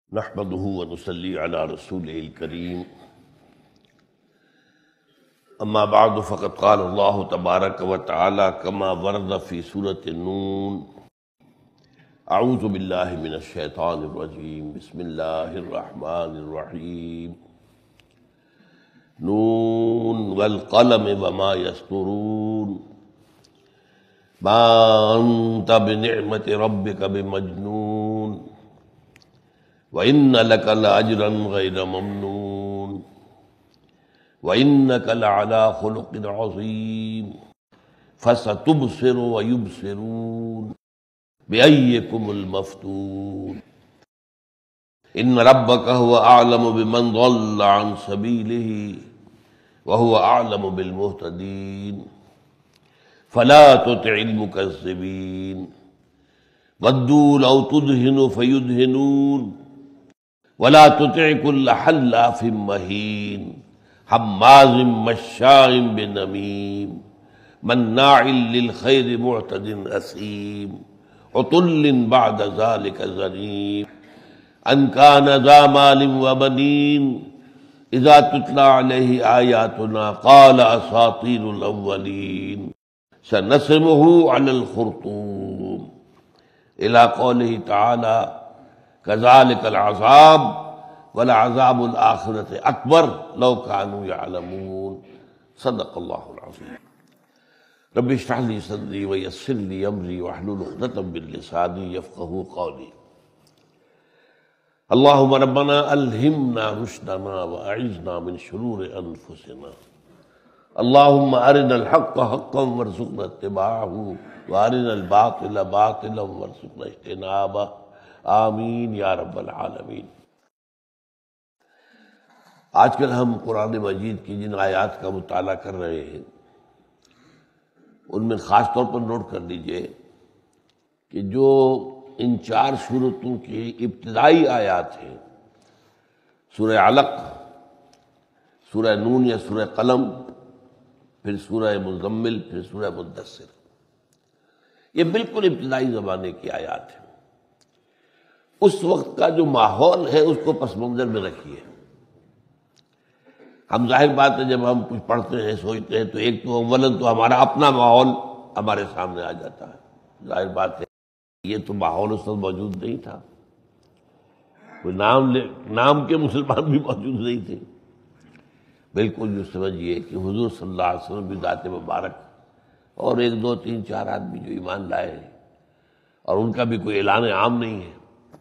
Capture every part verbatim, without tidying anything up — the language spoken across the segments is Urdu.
نحمده ونصلي على رسوله الكريم اما بعد فقد قال الله تبارك وتعالى كما ورد في سورة النون اعوذ بالله من الشيطان الرجيم بسم الله الرحمن الرحيم نون والقلم وما يسطرون ما انت بنعمة ربك بمجنون وَإِنَّ لَكَ لَأَجْرًا غَيْرَ مَمْنُونٍ وَإِنَّكَ لَعَلَى خُلُقٍ عَظِيمٍ فَسَتُبْصِرُ وَيُبْصِرُونَ بِأَيِّكُمُ الْمَفْتُونُ إِنَّ رَبَّكَ هُوَ أَعْلَمُ بِمَنْ ضَلَّ عَنْ سَبِيلِهِ وَهُوَ أَعْلَمُ بِالْمُهْتَدِينَ فَلَا تُطِعِ الْمُكَذِّبِينَ وَدُّوا لَوْ تُدْهِنُ فَيُدْهِنُونَ ولا تطع كل حلاف مهين هماز مشاء بنميم مناع للخير معتد أثيم عتل بعد ذلك زنيم أن كان ذا مال وبنين إذا تتلى عليه آياتنا قال أساطير الأولين سنسمه على الخرطوم إلى قوله تعالى كذلك العذاب ولعذاب الآخرة أكبر لو كانوا يعلمون صدق الله العظيم رب اشرح لي صدري ويسر لي أمري واحلل عقدة من لساني يفقهوا قولي اللهم ربنا ألهمنا رشدنا وأعذنا من شرور أنفسنا اللهم أرنا الحق حقا وارزقنا اتباعه وأرنا الباطل باطلا وارزقنا اجتنابه آمین یا رب العالمین۔ آج کل ہم قرآن مجید کی جن آیات کا مطالعہ کر رہے ہیں ان میں خاص طور پر نوٹ کر لیجئے کہ جو ان چار سورتوں کی ابتدائی آیات ہیں، سورہ علق، سورہ نون یا سورہ قلم، پھر سورہ مزمل، پھر سورہ مدثر، یہ بالکل ابتدائی زمانے کی آیات ہیں۔ اس وقت کا جو ماحول ہے اس کو پس منظر میں رکھیے۔ ہم ظاہر بات ہے جب ہم کچھ پڑھتے ہیں سوچتے ہیں تو ایک تو اولاً تو ہمارا اپنا ماحول ہمارے سامنے آ جاتا ہے، ظاہر بات ہے یہ تو ماحول اس وقت موجود نہیں تھا، کوئی نام لے نام کے مسلمان بھی موجود نہیں تھے۔ بالکل جو سمجھیے کہ حضور صلی اللہ علیہ وسلم بھی ذات مبارک اور ایک دو تین چار آدمی جو ایمان لائے ہیں اور ان کا بھی کوئی اعلان عام نہیں ہے،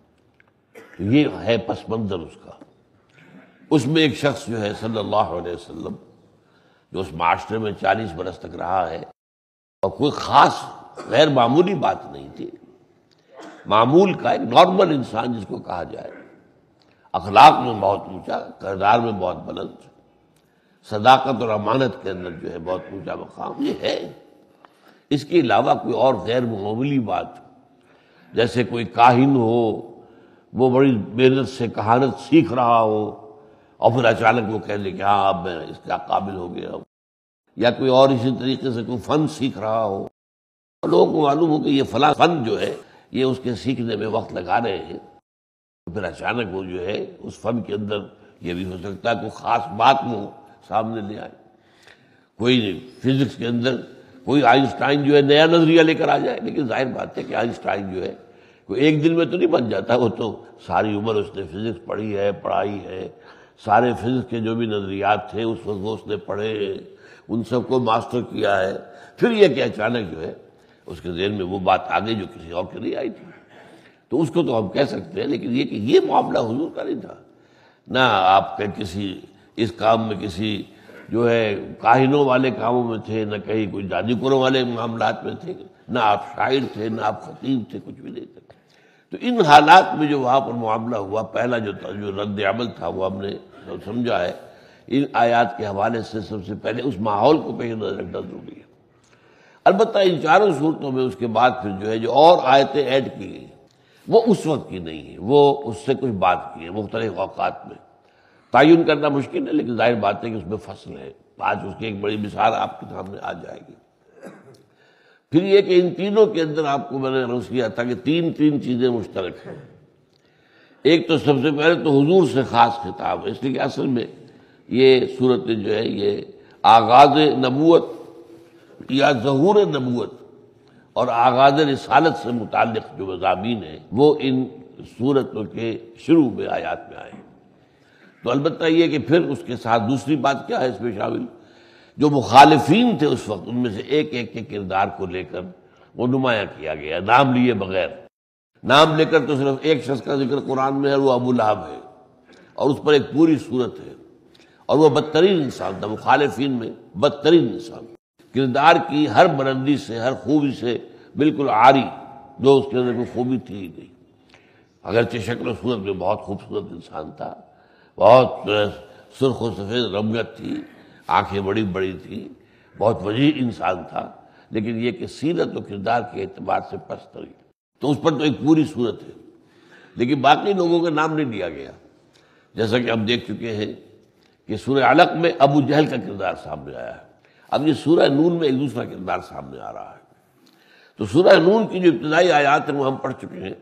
یہ ہے پس منظر اس کا۔ اس میں ایک شخص جو ہے صلی اللہ علیہ وسلم جو اس معاشرے میں چالیس برس تک رہا ہے اور کوئی خاص غیر معمولی بات نہیں تھی، معمول کا ایک نارمل انسان جس کو کہا جائے، اخلاق میں بہت اونچا، کردار میں بہت بلند، صداقت اور امانت کے اندر جو ہے بہت اونچا مقام، یہ ہے۔ اس کے علاوہ کوئی اور غیر معمولی بات جیسے کوئی کاہن ہو، وہ بڑی محنت سے کہانت سیکھ رہا ہو اور پھر اچانک وہ کہہ دے کہ ہاں اب میں اس کا قابل ہو گیا ہوں، یا کوئی اور اسی طریقے سے کوئی فن سیکھ رہا ہو اور لوگوں کو معلوم ہو کہ یہ فلاں فن جو ہے یہ اس کے سیکھنے میں وقت لگا رہے ہیں، تو پھر اچانک وہ جو ہے اس فن کے اندر یہ بھی ہو سکتا ہے کوئی خاص بات وہ سامنے لے آئے، کوئی فزکس کے اندر کوئی آئنسٹائن جو ہے نیا نظریہ لے کر آ جائے، لیکن ظاہر بات ہے کہ آئنسٹائن جو ہے کوئی ایک دن میں تو نہیں بن جاتا، وہ تو ساری عمر اس نے فزکس پڑھی ہے، پڑھائی ہے، سارے فزکس کے جو بھی نظریات تھے اس وقت وہ اس نے پڑھے ہیں، ان سب کو ماسٹر کیا ہے، پھر یہ کہ اچانک جو ہے اس کے ذہن میں وہ بات آ گئی جو کسی اور کے نہیں آئی تھی، تو اس کو تو ہم کہہ سکتے ہیں، لیکن یہ کہ یہ معاملہ حضور کا نہیں تھا، نہ آپ کے کسی اس کام میں کسی جو ہے کاہنوں والے کاموں میں تھے، نہ کہیں کوئی جادوگروں والے معاملات میں تھے، نہ آپ شاعر تھے، نہ آپ خطیب تھے، کچھ بھی نہیں تھے۔ تو ان حالات میں جو وہاں پر معاملہ ہوا، پہلا جو جو رد عمل تھا وہ ہم نے سمجھا ہے، ان آیات کے حوالے سے سب سے پہلے اس ماحول کو پیش نظر رکھنا ضروری ہے۔ البتہ ان چاروں صورتوں میں اس کے بعد پھر جو ہے جو اور آیتیں ایڈ کی گئی وہ اس وقت کی نہیں ہیں، وہ اس سے کچھ بات کی ہے، مختلف اوقات میں تعین کرنا مشکل ہے، لیکن ظاہر بات ہے کہ اس میں فصل ہے، آج اس کی ایک بڑی مثال آپ کے سامنے آ جائے گی۔ پھر یہ کہ ان تینوں کے اندر آپ کو میں نے عرض کیا تھا کہ تین تین چیزیں مشترک ہیں۔ ایک تو سب سے پہلے تو حضور سے خاص خطاب ہے، اس لیے کہ اصل میں یہ صورت جو ہے یہ آغاز نبوت یا ظہور نبوت اور آغاز رسالت سے متعلق جو مضامین ہیں وہ ان صورتوں کے شروع میں آیات میں آئے۔ تو البتہ یہ کہ پھر اس کے ساتھ دوسری بات کیا ہے اس میں شامل، جو مخالفین تھے اس وقت ان میں سے ایک ایک کے کردار کو لے کر وہ نمایاں کیا گیا، نام لیے بغیر۔ نام لے کر تو صرف ایک شخص کا ذکر قرآن میں ہے، وہ ابو لہب ہے، اور اس پر ایک پوری صورت ہے، اور وہ بدترین انسان تھا، مخالفین میں بدترین انسان، کردار کی ہر بلندی سے ہر خوبی سے بالکل عاری، جو اس کے اندر کوئی خوبی تھی ہی نہیں۔ اگرچہ شکل و صورت میں بہت خوبصورت انسان تھا، بہت سرخ و سفید رنگت تھی، آنکھیں بڑی بڑی تھی، بہت وجیح انسان تھا، لیکن یہ کہ سیرت و کردار کے اعتبار سے پست رہی، تو اس پر تو ایک پوری صورت ہے، لیکن باقی لوگوں کا نام نہیں لیا گیا۔ جیسا کہ ہم دیکھ چکے ہیں کہ سورہ علق میں ابو جہل کا کردار سامنے آیا ہے، اب یہ سورہ نون میں ایک دوسرا کردار سامنے آ رہا ہے۔ تو سورہ نون کی جو ابتدائی آیات ہیں وہ ہم پڑھ چکے ہیں،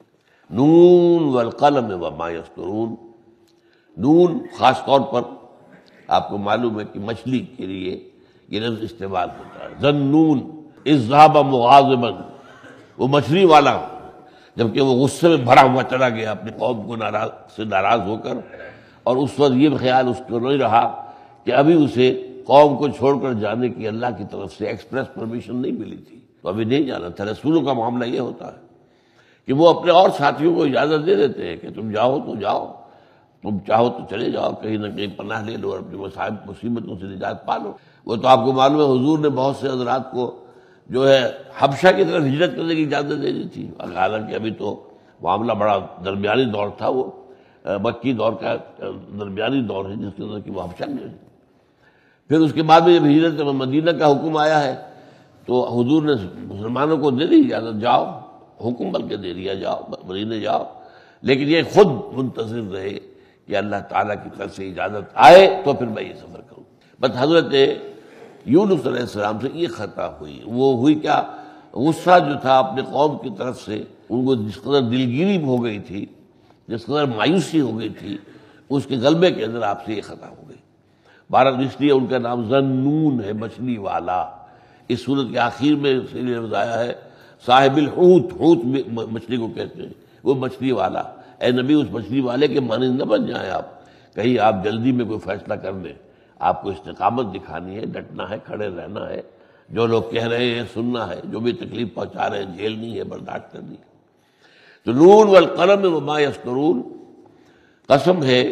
نون والقلم وما یسطرون۔ نون خاص طور پر آپ کو معلوم ہے کہ مچھلی کے لیے یہ لفظ استعمال ہوتا ہے، ذنون اذ ذهب مغاضبا، وہ مچھلی والا جبکہ وہ غصے میں بھرا ہوا چلا گیا اپنی قوم کو ناراض سے ناراض ہو کر، اور اس وقت یہ خیال اس کو نہیں رہا کہ ابھی اسے قوم کو چھوڑ کر جانے کی اللہ کی طرف سے ایکسپریس پرمیشن نہیں ملی تھی، تو ابھی نہیں جانا تھا۔ رسولوں کا معاملہ یہ ہوتا ہے کہ وہ اپنے اور ساتھیوں کو اجازت دے دیتے ہیں کہ تم جاؤ تو جاؤ، تم چاہو تو چلے جاؤ، کہیں نہ کہیں پناہ لے لو اور اپنی مصائب مصیبتوں سے نجات پا لو۔ وہ تو آپ کو معلوم ہے حضور نے بہت سے حضرات کو جو ہے حبشہ کی طرف ہجرت کرنے کی اجازت دے دی تھی، حالانکہ ابھی تو معاملہ بڑا درمیانی دور تھا، وہ مکی دور کا درمیانی دور ہے جس کے اندر کہ وہ حبشہ گئے۔ پھر اس کے بعد میں جب ہجرت مدینہ کا حکم آیا ہے تو حضور نے مسلمانوں کو دے دی اجازت، جاؤ، حکم بلکہ دے دیا جاؤ مدینہ جاؤ، لیکن یہ خود منتظر رہے کہ اللہ تعالیٰ کی طرف سے اجازت آئے تو پھر میں یہ سفر کروں۔ بس حضرت یونس علیہ السلام سے یہ خطا ہوئی، وہ ہوئی کیا، غصہ جو تھا اپنے قوم کی طرف سے، ان کو جس قدر دلگیری ہو گئی تھی، جس قدر مایوسی ہو گئی تھی، اس کے غلبے کے اندر آپ سے یہ خطا ہو گئی۔ بہرحال اس لیے ان کا نام ذنون ہے، مچھلی والا۔ اس صورت کے آخر میں اس لیے لفظ آیا ہے صاحب الحوت، حوت مچھلی کو کہتے ہیں، وہ مچھلی والا۔ اے نبی اس مچھلی والے کے مانند نہ بن جائیں آپ، کہیں آپ جلدی میں کوئی فیصلہ کر لیں، آپ کو استقامت دکھانی ہے، ڈٹنا ہے، کھڑے رہنا ہے، جو لوگ کہہ رہے ہیں سننا ہے، جو بھی تکلیف پہنچا رہے ہیں جھیلنی ہے، برداشت کرنی ہے۔ تو نون والقلم وما یسطرون، قسم ہے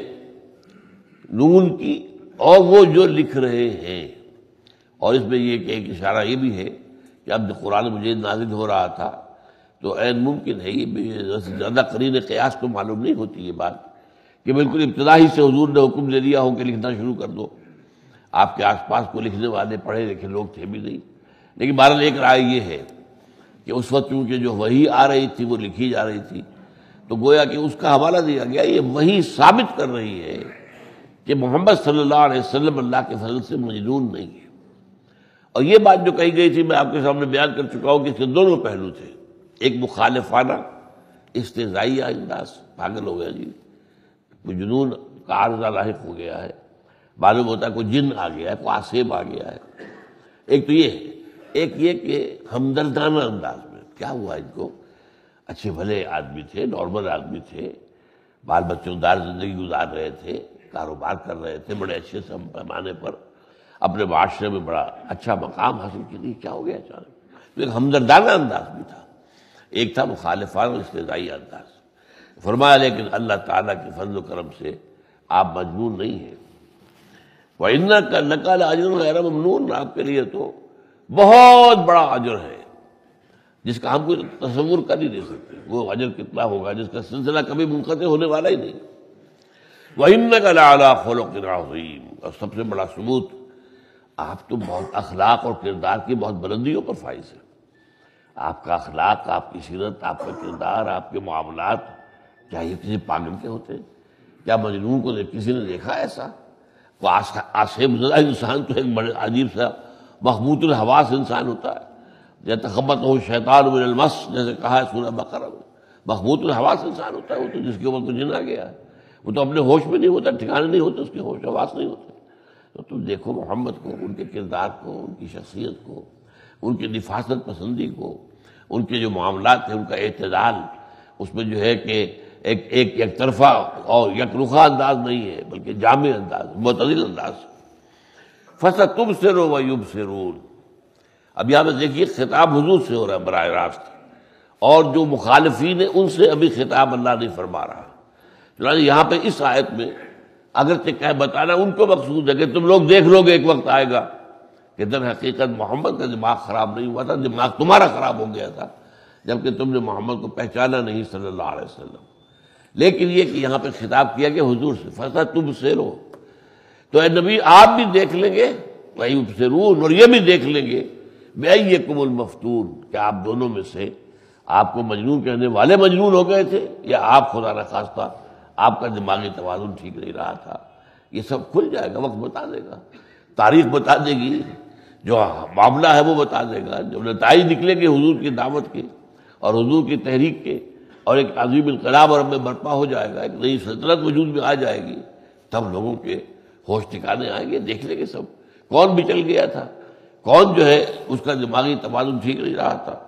نون کی اور وہ جو لکھ رہے ہیں۔ اور اس میں یہ کہ ایک اشارہ یہ بھی ہے کہ اب قرآن مجید نازل ہو رہا تھا تو عین ممکن ہے، یہ بھی زیادہ قرین قیاس تو معلوم نہیں ہوتی یہ بات کہ بالکل ابتدا ہی سے حضور نے حکم دے دیا ہو کہ لکھنا شروع کر دو۔ آپ کے آس پاس کو لکھنے والے پڑھے لکھے لوگ تھے بھی نہیں، لیکن بہرحال ایک رائے یہ ہے کہ اس وقت چونکہ جو وحی آ رہی تھی وہ لکھی جا رہی تھی، تو گویا کہ اس کا حوالہ دیا گیا، یہ وحی ثابت کر رہی ہے کہ محمد صلی اللہ علیہ وسلم اللہ کے فضل سے مجنون نہیں ہے۔ اور یہ بات جو کہی گئی تھی میں آپ کے سامنے بیان کر چکا ہوں کہ اس کے دونوں پہلو تھے، ایک مخالفانہ استہزائیہ انداز، پاگل ہو گیا جی، کوئی جنون کا عارضہ لاحق ہو گیا ہے، معلوم ہوتا ہے کوئی جن آ گیا ہے، کوئی آسیب آ گیا ہے۔ ایک تو یہ ہے، ایک یہ کہ ہمدردانہ انداز میں کیا ہوا ان کو، اچھے بھلے آدمی تھے، نارمل آدمی تھے، بال بچوں دار زندگی گزار رہے تھے، کاروبار کر رہے تھے بڑے اچھے سے پیمانے پر، اپنے معاشرے میں بڑا اچھا مقام حاصل کیا، کیا ہو گیا اچانک؟ تو ایک ہمدردانہ انداز بھی تھا، ایک تھا مخالفانہ استہزائی انداز۔ فرمایا لیکن اللہ تعالیٰ کے فضل و کرم سے آپ مجنون نہیں ہیں۔ وَإِنَّكَ لَكَ لَأَجْرٌ غَيْرَ مَمْنُونٍ، آپ کے لیے تو بہت بڑا اجر ہے جس کا ہم کوئی تصور کر ہی نہیں سکتے، وہ اجر کتنا ہوگا جس کا سلسلہ کبھی منقطع ہونے والا ہی نہیں۔ وَإِنَّكَ لَعَلَىٰ خُلُقٍ عَظِيمٍ، اور سب سے بڑا ثبوت آپ تو بہت اخلاق اور کردار کی بہت بلندیوں پر فائز ہیں۔ آپ کا اخلاق، آپ کی سیرت، آپ کا کردار، آپ کے معاملات، کیا یہ کسی پاگل کے ہوتے ہیں؟ کیا مجنون کو کسی نے دیکھا ایسا؟ وہ آسیب زدہ انسان تو ایک بڑے عجیب سا مخبوط الحواس انسان ہوتا ہے، جیسے تخبطہ الشیطان من المس، جیسے کہا ہے سورہ بقرہ میں، مخبوط الحواس انسان ہوتا ہے، وہ تو جس کے اوپر کچھ نہ گیا ہے، وہ تو اپنے ہوش میں نہیں ہوتا، ٹھکانے نہیں ہوتے اس کے ہوش حواس نہیں ہوتے. تو تم دیکھو محمد کو، ان کے کردار کو، ان کی شخصیت کو، ان کی نفاست پسندی کو، ان کے جو معاملات ہیں ان کا اعتدال، اس میں جو ہے کہ ایک ایک یک طرفہ اور یک رخا انداز نہیں ہے بلکہ جامع انداز، معتدل انداز. فَسَتُبْصِرُ وَيُبْصِرُونَ. اب یہاں پہ دیکھیے خطاب حضور سے ہو رہا ہے براہ راست، اور جو مخالفین ہیں ان سے ابھی خطاب اللہ نہیں فرما رہا. چنانچہ یہاں پہ اس آیت میں اگرچہ کہ بتانا ان کو مقصود ہے کہ تم لوگ دیکھ لو گے ایک وقت آئے گا کہ در حقیقت محمد کا دماغ خراب نہیں ہوا تھا، دماغ تمہارا خراب ہو گیا تھا جبکہ تم نے محمد کو پہچانا نہیں صلی اللہ علیہ وسلم. لیکن یہ کہ یہاں پہ خطاب کیا کہ حضور سے فَسَتُبْصِرُ، تو اے نبی آپ بھی دیکھ لیں گے، وَيُبْصِرُونَ، اور یہ بھی دیکھ لیں گے بِأَيِّكُمُ الْمَفْتُونُ، کہ آپ دونوں میں سے آپ کو مجنون کہنے والے مجنون ہو گئے تھے یا آپ خدا نخواستہ آپ کا دماغی توازن ٹھیک نہیں رہا تھا. یہ سب کھل جائے گا، وقت بتا دے گا، تاریخ بتا دے گی، جو معاملہ ہے وہ بتا دے گا. جب نتائج نکلیں گے حضور کی دعوت کے اور حضور کی تحریک کے، اور ایک عظیم انقلاب اور میں برپا ہو جائے گا، ایک نئی سلطنت وجود میں آ جائے گی، تب لوگوں کے ہوش ٹھکانے آئیں گے، دیکھ لیں گے سب کون بچل گیا تھا، کون جو ہے اس کا دماغی توازن ٹھیک نہیں رہا تھا.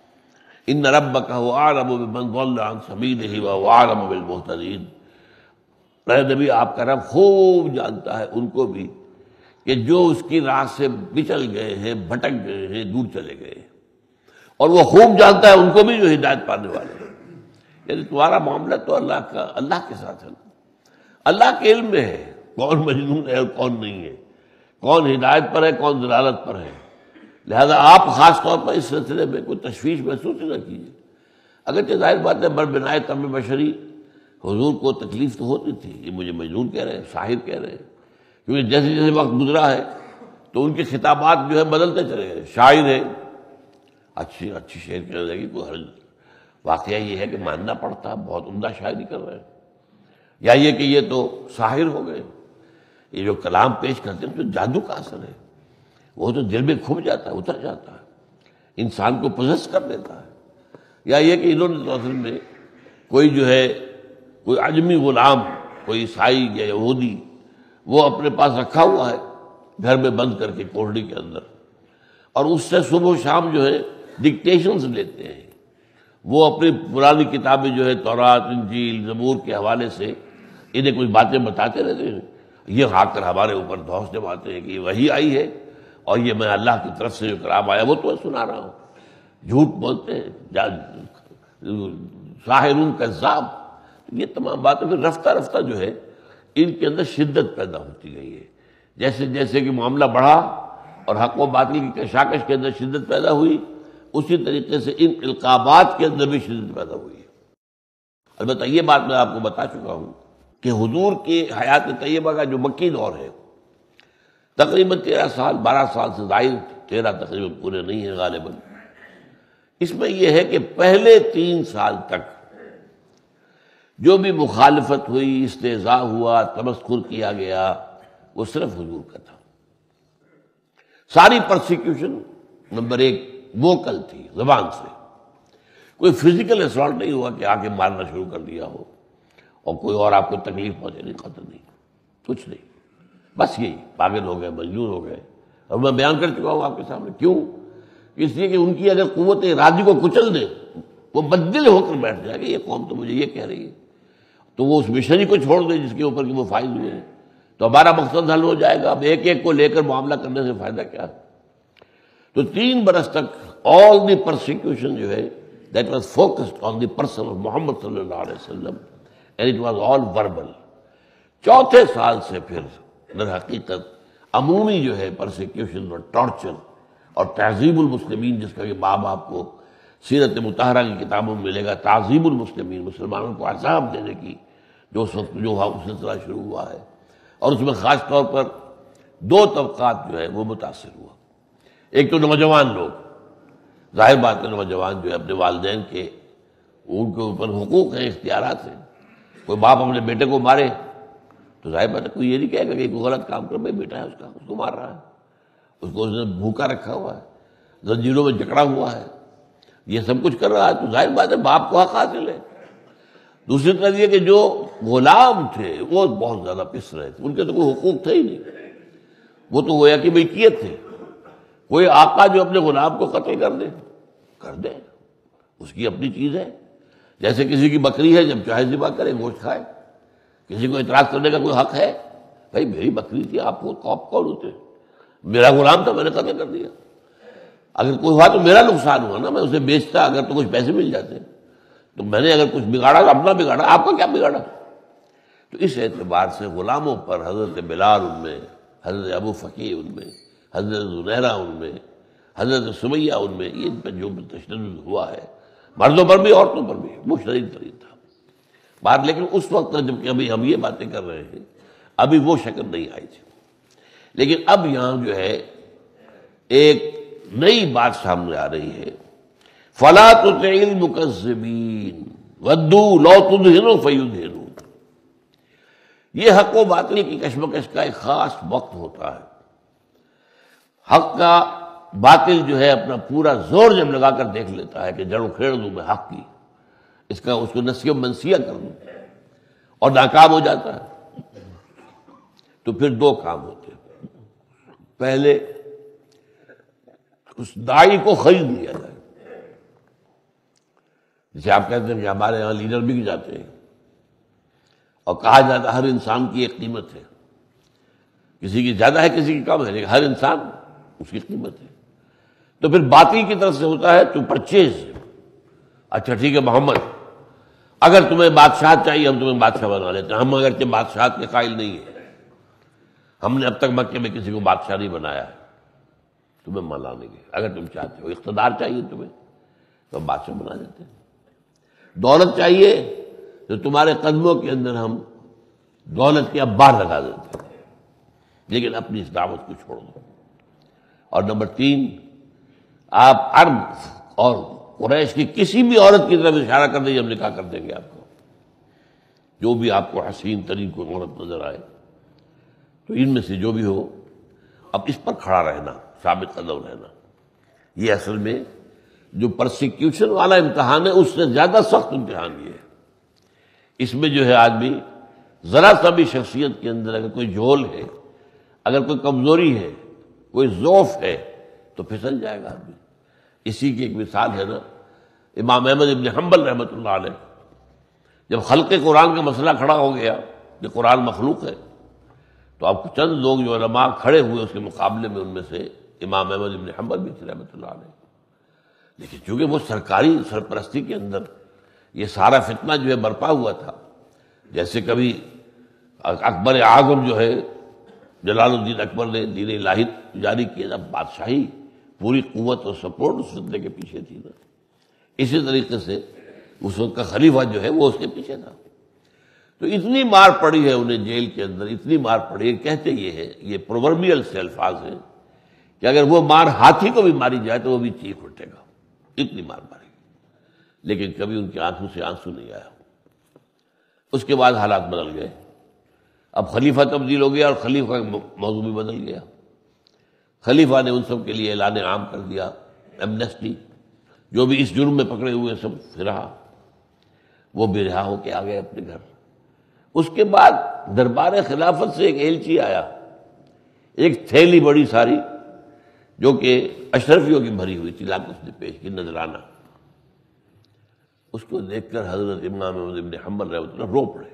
ان ربک هو اعلم بمن ضل عن سبیلہ وهو اعلم بالمہتدین. اے نبی آپ کا رب خوب جانتا ہے ان کو بھی کہ جو اس کی راہ سے بچل گئے ہیں، بھٹک گئے ہیں، دور چلے گئے ہیں، اور وہ خوب جانتا ہے ان کو بھی جو ہدایت پانے والے ہیں. یعنی تمہارا معاملہ تو اللہ کا اللہ کے ساتھ ہے، اللہ کے علم میں ہے کون مجنون ہے اور کون نہیں ہے، کون ہدایت پر ہے کون ضلالت پر ہے. لہذا آپ خاص طور پر اس سلسلے میں کوئی تشویش محسوس نہ کیجیے. اگرچہ ظاہر بات ہے بربنائے طبع بشری حضور کو تکلیف تو ہوتی تھی، یہ مجھے مجنون کہہ رہے ہیں، ساحر کہہ رہے ہیں، کیونکہ جیسے جیسے وقت گزرا ہے تو ان کے خطابات جو ہے بدلتے چلے گئے. شاعر ہے، اچھی اچھی شعر کہنے لگی، کوئی حرج. واقعہ یہ ہے کہ ماننا پڑتا ہے بہت عمدہ شاعری کر رہے ہیں. یا یہ کہ یہ تو ساحر ہو گئے. یہ جو کلام پیش کرتے ہیں تو جادو کا اثر ہے، وہ تو دل میں کھپ جاتا ہے، اتر جاتا ہے، انسان کو پوزیس کر دیتا ہے. یا یہ کہ انہوں نے تو اصل میں کوئی جو ہے کوئی عجمی غلام، کوئی عیسائی یا یہودی، وہ اپنے پاس رکھا ہوا ہے گھر میں بند کر کے کوٹڑی کے اندر، اور اس سے صبح و شام جو ہے ڈکٹیشنز لیتے ہیں. وہ اپنی پرانی کتابیں جو ہے تورات، انجیل، زبور کے حوالے سے انہیں کچھ باتیں بتاتے رہتے ہیں. یہ آ کر ہمارے اوپر دھوس جماتے ہیں کہ یہ وحی آئی ہے اور یہ میں اللہ کی طرف سے جو کلام آیا وہ تو سنا رہا ہوں. جھوٹ بولتے ہیں، ساحر کذاب. یہ تمام باتیں پھر رفتہ رفتہ جو ہے ان کے اندر شدت پیدا ہوتی گئی ہے. جیسے جیسے کہ معاملہ بڑھا اور حق و باطل کی کشاکش کے اندر شدت پیدا ہوئی، اسی طریقے سے ان القابات کے اندر بھی شدت پیدا ہوئی ہے. البتہ یہ بات میں آپ کو بتا چکا ہوں کہ حضور کی حیات طیبہ کا جو مکی دور ہے تقریباً تیرہ سال بارہ سال سے زائد، تیرہ تقریباً پورے نہیں ہیں غالباً. اس میں یہ ہے کہ پہلے تین سال تک جو بھی مخالفت ہوئی، استہزاء ہوا، تمسخر کیا گیا، وہ صرف حضور کا تھا. ساری پرسیکیوشن نمبر ایک ووکل تھی، زبان سے. کوئی فزیکل اسالٹ نہیں ہوا کہ آ کے مارنا شروع کر دیا ہو اور کوئی اور آپ کو تکلیف پہنچے، نہیں، قتل نہیں، کچھ نہیں. بس یہی پاگل ہو گئے، مجنون ہو گئے. اور میں بیان کر چکا ہوں آپ کے سامنے کیوں، اس لیے کہ ان کی اگر قوت ارادی کو کچل دے، وہ بددل ہو کر بیٹھ جائے کہ یہ قوم تو مجھے یہ کہہ رہی ہے، تو وہ اس مشنری کو چھوڑ دے جس کے اوپر کہ وہ فائز ہوئے ہیں، تو ہمارا مقصد حل ہو جائے گا. اب ایک ایک کو لے کر معاملہ کرنے سے فائدہ کیا. تو تین برس تک آل دی پرسیکیوشن جو ہے that was focused on the person of Muhammad صلی اللہ علیہ وسلم and it was all verbal. چوتھے سال سے پھر در حقیقت عمومی جو ہے پرسیکیوشن اور ٹارچر اور تہذیب المسلمین، جس کا کہ باب آپ کو سیرت مطہرہ کی کتابوں میں ملے گا، تعذیب المسلمین، مسلمانوں کو عذاب دینے کی جو جو سلسلہ شروع ہوا ہے. اور اس میں خاص طور پر دو طبقات جو ہے وہ متاثر ہوا. ایک تو نوجوان لوگ، ظاہر بات ہے نوجوان جو ہے اپنے والدین کے ان کے اوپر حقوق ہیں، اختیارات ہیں. کوئی باپ اپنے بیٹے کو مارے تو ظاہر بات ہے کوئی یہ نہیں کہے گا کہ کوئی غلط کام کر، میں بیٹا ہے اس کا، اس کو مار رہا ہے، اس کو اس نے بھوکا رکھا ہوا ہے، زنجیروں میں جکڑا ہوا ہے، یہ سب کچھ کر رہا ہے، تو ظاہر بات ہے باپ کو حق حاصل ہے. دوسری طرف یہ کہ جو غلام تھے وہ بہت زیادہ پس رہے تھے، ان کے تو کوئی حقوق تھے ہی نہیں، وہ تو گویا کہ ملکیت تھے. کوئی آقا جو اپنے غلام کو قتل کر دے کر دے، اس کی اپنی چیز ہے. جیسے کسی کی بکری ہے، جب چاہے ذبح کرے گوشت کھائے، کسی کو اعتراض کرنے کا کوئی حق ہے؟ بھائی میری بکری تھی، آپ کو آپ کون ہوتے؟ میرا غلام تھا، میں نے قتل کر دیا. اگر کوئی ہوا تو میرا نقصان ہوا نا، میں اسے بیچتا اگر تو کچھ پیسے مل جاتے. تو میں نے اگر کچھ بگاڑا تو اپنا بگاڑا، آپ کا کیا بگاڑا؟ تو اس اعتبار سے غلاموں پر حضرت بلال ان میں، حضرت ابو فقیہ ان میں، حضرت زنیرہ ان میں، حضرت سمیہ ان میں، یہ ان پر جو بھی تشدد ہوا ہے، مردوں پر بھی عورتوں پر بھی وہ شدید ترین تھا. بات لیکن اس وقت جب کہ ابھی ہم یہ باتیں کر رہے ہیں، ابھی وہ شکل نہیں آئی تھی. لیکن اب یہاں جو ہے ایک نئی بات سامنے آ رہی ہے، فَلَا تُطِعِ الْمُكَذِّبِينَ وَدُّوا لَوْ تُدْهِنُ فَيُدْهِنُونَ. یہ حق و باطل کی کشمکش کا ایک خاص وقت ہوتا ہے. حق کا باطل جو ہے اپنا پورا زور جب لگا کر دیکھ لیتا ہے کہ جڑ اکھیڑ دوں میں حق کی، اس کا اس کو نسیہ منسیہ کر دوں، اور ناکام ہو جاتا ہے، تو پھر دو کام ہوتے ہیں. پہلے اس داعی کو خرید لیا جائے، جسے آپ کہتے ہیں کہ ہمارے یہاں لیڈر بک جاتے ہیں، اور کہا جاتا ہے ہر انسان کی ایک قیمت ہے، کسی کی زیادہ ہے کسی کی کم ہے، لیکن ہر انسان اس کی قیمت ہے. تو پھر باطل کی طرف سے ہوتا ہے تو پرچیز. اچھا ٹھیک ہے محمد، اگر تمہیں بادشاہ چاہیے ہم تمہیں بادشاہ بنا لیتے ہیں، ہم اگرچہ بادشاہت کے قائل نہیں ہیں، ہم نے اب تک مکے میں کسی کو بادشاہ نہیں بنایا ہے، تمہیں منا لیں گے اگر تم چاہتے ہو. اقتدار چاہیے تمہیں تو ہم بادشاہ بنا دیتے ہیں. دولت چاہیے تو تمہارے قدموں کے اندر ہم دولت کے انبار لگا دیتے ہیں، لیکن اپنی اس دعوت کو چھوڑ دو. اور نمبر تین، آپ عرب اور قریش کی کسی بھی عورت کی طرف اشارہ کر دیں، ہم نکاح کر دیں گے آپ کو، جو بھی آپ کو حسین ترین کوئی عورت نظر آئے. تو ان میں سے جو بھی ہو، اب اس پر کھڑا رہنا، ثابت قدم رہنا. یہ اصل میں جو پرسیکیوشن والا امتحان ہے اس سے زیادہ سخت امتحان یہ ہے. اس میں جو ہے آدمی ذرا سا بھی شخصیت کے اندر اگر کوئی جھول ہے، اگر کوئی کمزوری ہے، کوئی ضعف ہے، تو پھسل جائے گا آدمی. اسی کی ایک مثال ہے نا امام احمد ابن حنبل رحمۃ اللہ علیہ، جب خلق قرآن کا مسئلہ کھڑا ہو گیا کہ قرآن مخلوق ہے، تو اب چند لوگ جو علماء کھڑے ہوئے اس کے مقابلے میں، ان میں سے امام احمد ابن حنبل بھی تھے رحمۃ اللہ علیہ. لیکن چونکہ وہ سرکاری سرپرستی کے اندر یہ سارا فتنہ جو ہے برپا ہوا تھا، جیسے کبھی اکبر اعظم جو ہے جلال الدین اکبر نے دین الہی جاری کیا، اب بادشاہی پوری قوت اور سپورٹ اس فتنے کے پیچھے تھی نا. اسی طریقے سے اس وقت کا خلیفہ جو ہے وہ اس کے پیچھے تھا. تو اتنی مار پڑی ہے انہیں جیل کے اندر، اتنی مار پڑی ہے. کہتے یہ ہے، یہ پرووربیل سے الفاظ ہیں کہ اگر وہ مار ہاتھی کو بھی ماری جائے تو وہ بھی چیخ اٹھے گا، اتنی مار ماری. لیکن کبھی ان کی آنکھوں سے آنسو نہیں آیا. اس کے بعد حالات بدل گئے. اب خلیفہ تبدیل ہو گیا اور خلیفہ کا موضوع بھی بدل گیا. خلیفہ نے ان سب کے لیے اعلان عام کر دیا، ایمنیسٹی، جو بھی اس جرم میں پکڑے ہوئے سب رہا، وہ بھی رہا ہو کے آ گئے اپنے گھر. اس کے بعد دربار خلافت سے ایک ایلچی آیا، ایک تھیلی بڑی ساری جو کہ اشرفیوں کی بھری ہوئی تھی، لاکھ اس نے پیش کی نذرانہ. اس کو دیکھ کر حضرت امام احمد بن حنبل رحمۃ اللہ رو پڑے،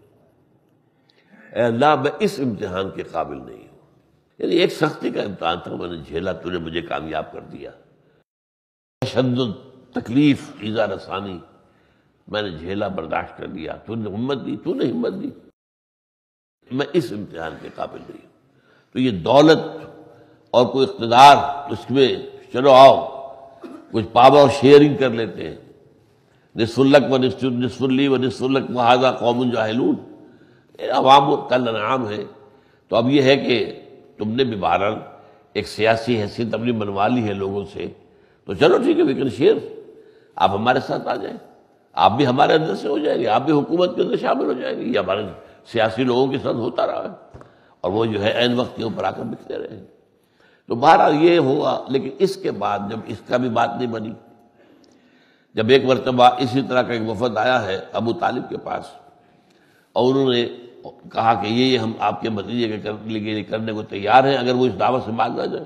اے اللہ میں اس امتحان کے قابل نہیں ہوں. یعنی ایک سختی کا امتحان تھا، میں نے جھیلا، تو نے مجھے کامیاب کر دیا. تشدد، تکلیف، ایذا رسانی میں نے جھیلا، برداشت کر لیا. تو نے ہمت دی، تو نے ہمت دی، میں اس امتحان کے قابل نہیں ہوں. تو یہ دولت اور کوئی اقتدار، اس میں چلو آؤ کچھ پاور شیئرنگ کر لیتے ہیں، نصف لک و نصف نصف لی و نصف لک وہذا قوم جاہلون، عوام کل انعام ہے. تو اب یہ ہے کہ تم نے بھی بہرحال ایک سیاسی حیثیت اپنی بنوا لی ہے لوگوں سے، تو چلو ٹھیک ہے، وی کین شیئر، آپ ہمارے ساتھ آ جائیں، آپ بھی ہمارے اندر سے ہو جائیں گے، آپ بھی حکومت کے اندر شامل ہو جائیں گے. یہ ہمارے سیاسی لوگوں کے ساتھ ہوتا رہا ہے، اور وہ جو ہے عین وقت کے اوپر آ کر بکتے رہے ہیں. تو بہرحال یہ ہوا. لیکن اس کے بعد جب اس کا بھی بات نہیں بنی، جب ایک مرتبہ اسی طرح کا ایک وفد آیا ہے ابو طالب کے پاس اور انہوں نے کہا کہ یہ یہ ہم آپ کے بھتیجے کے لیے کرنے کو تیار ہیں اگر وہ اس دعوت سے باز نہ جائے،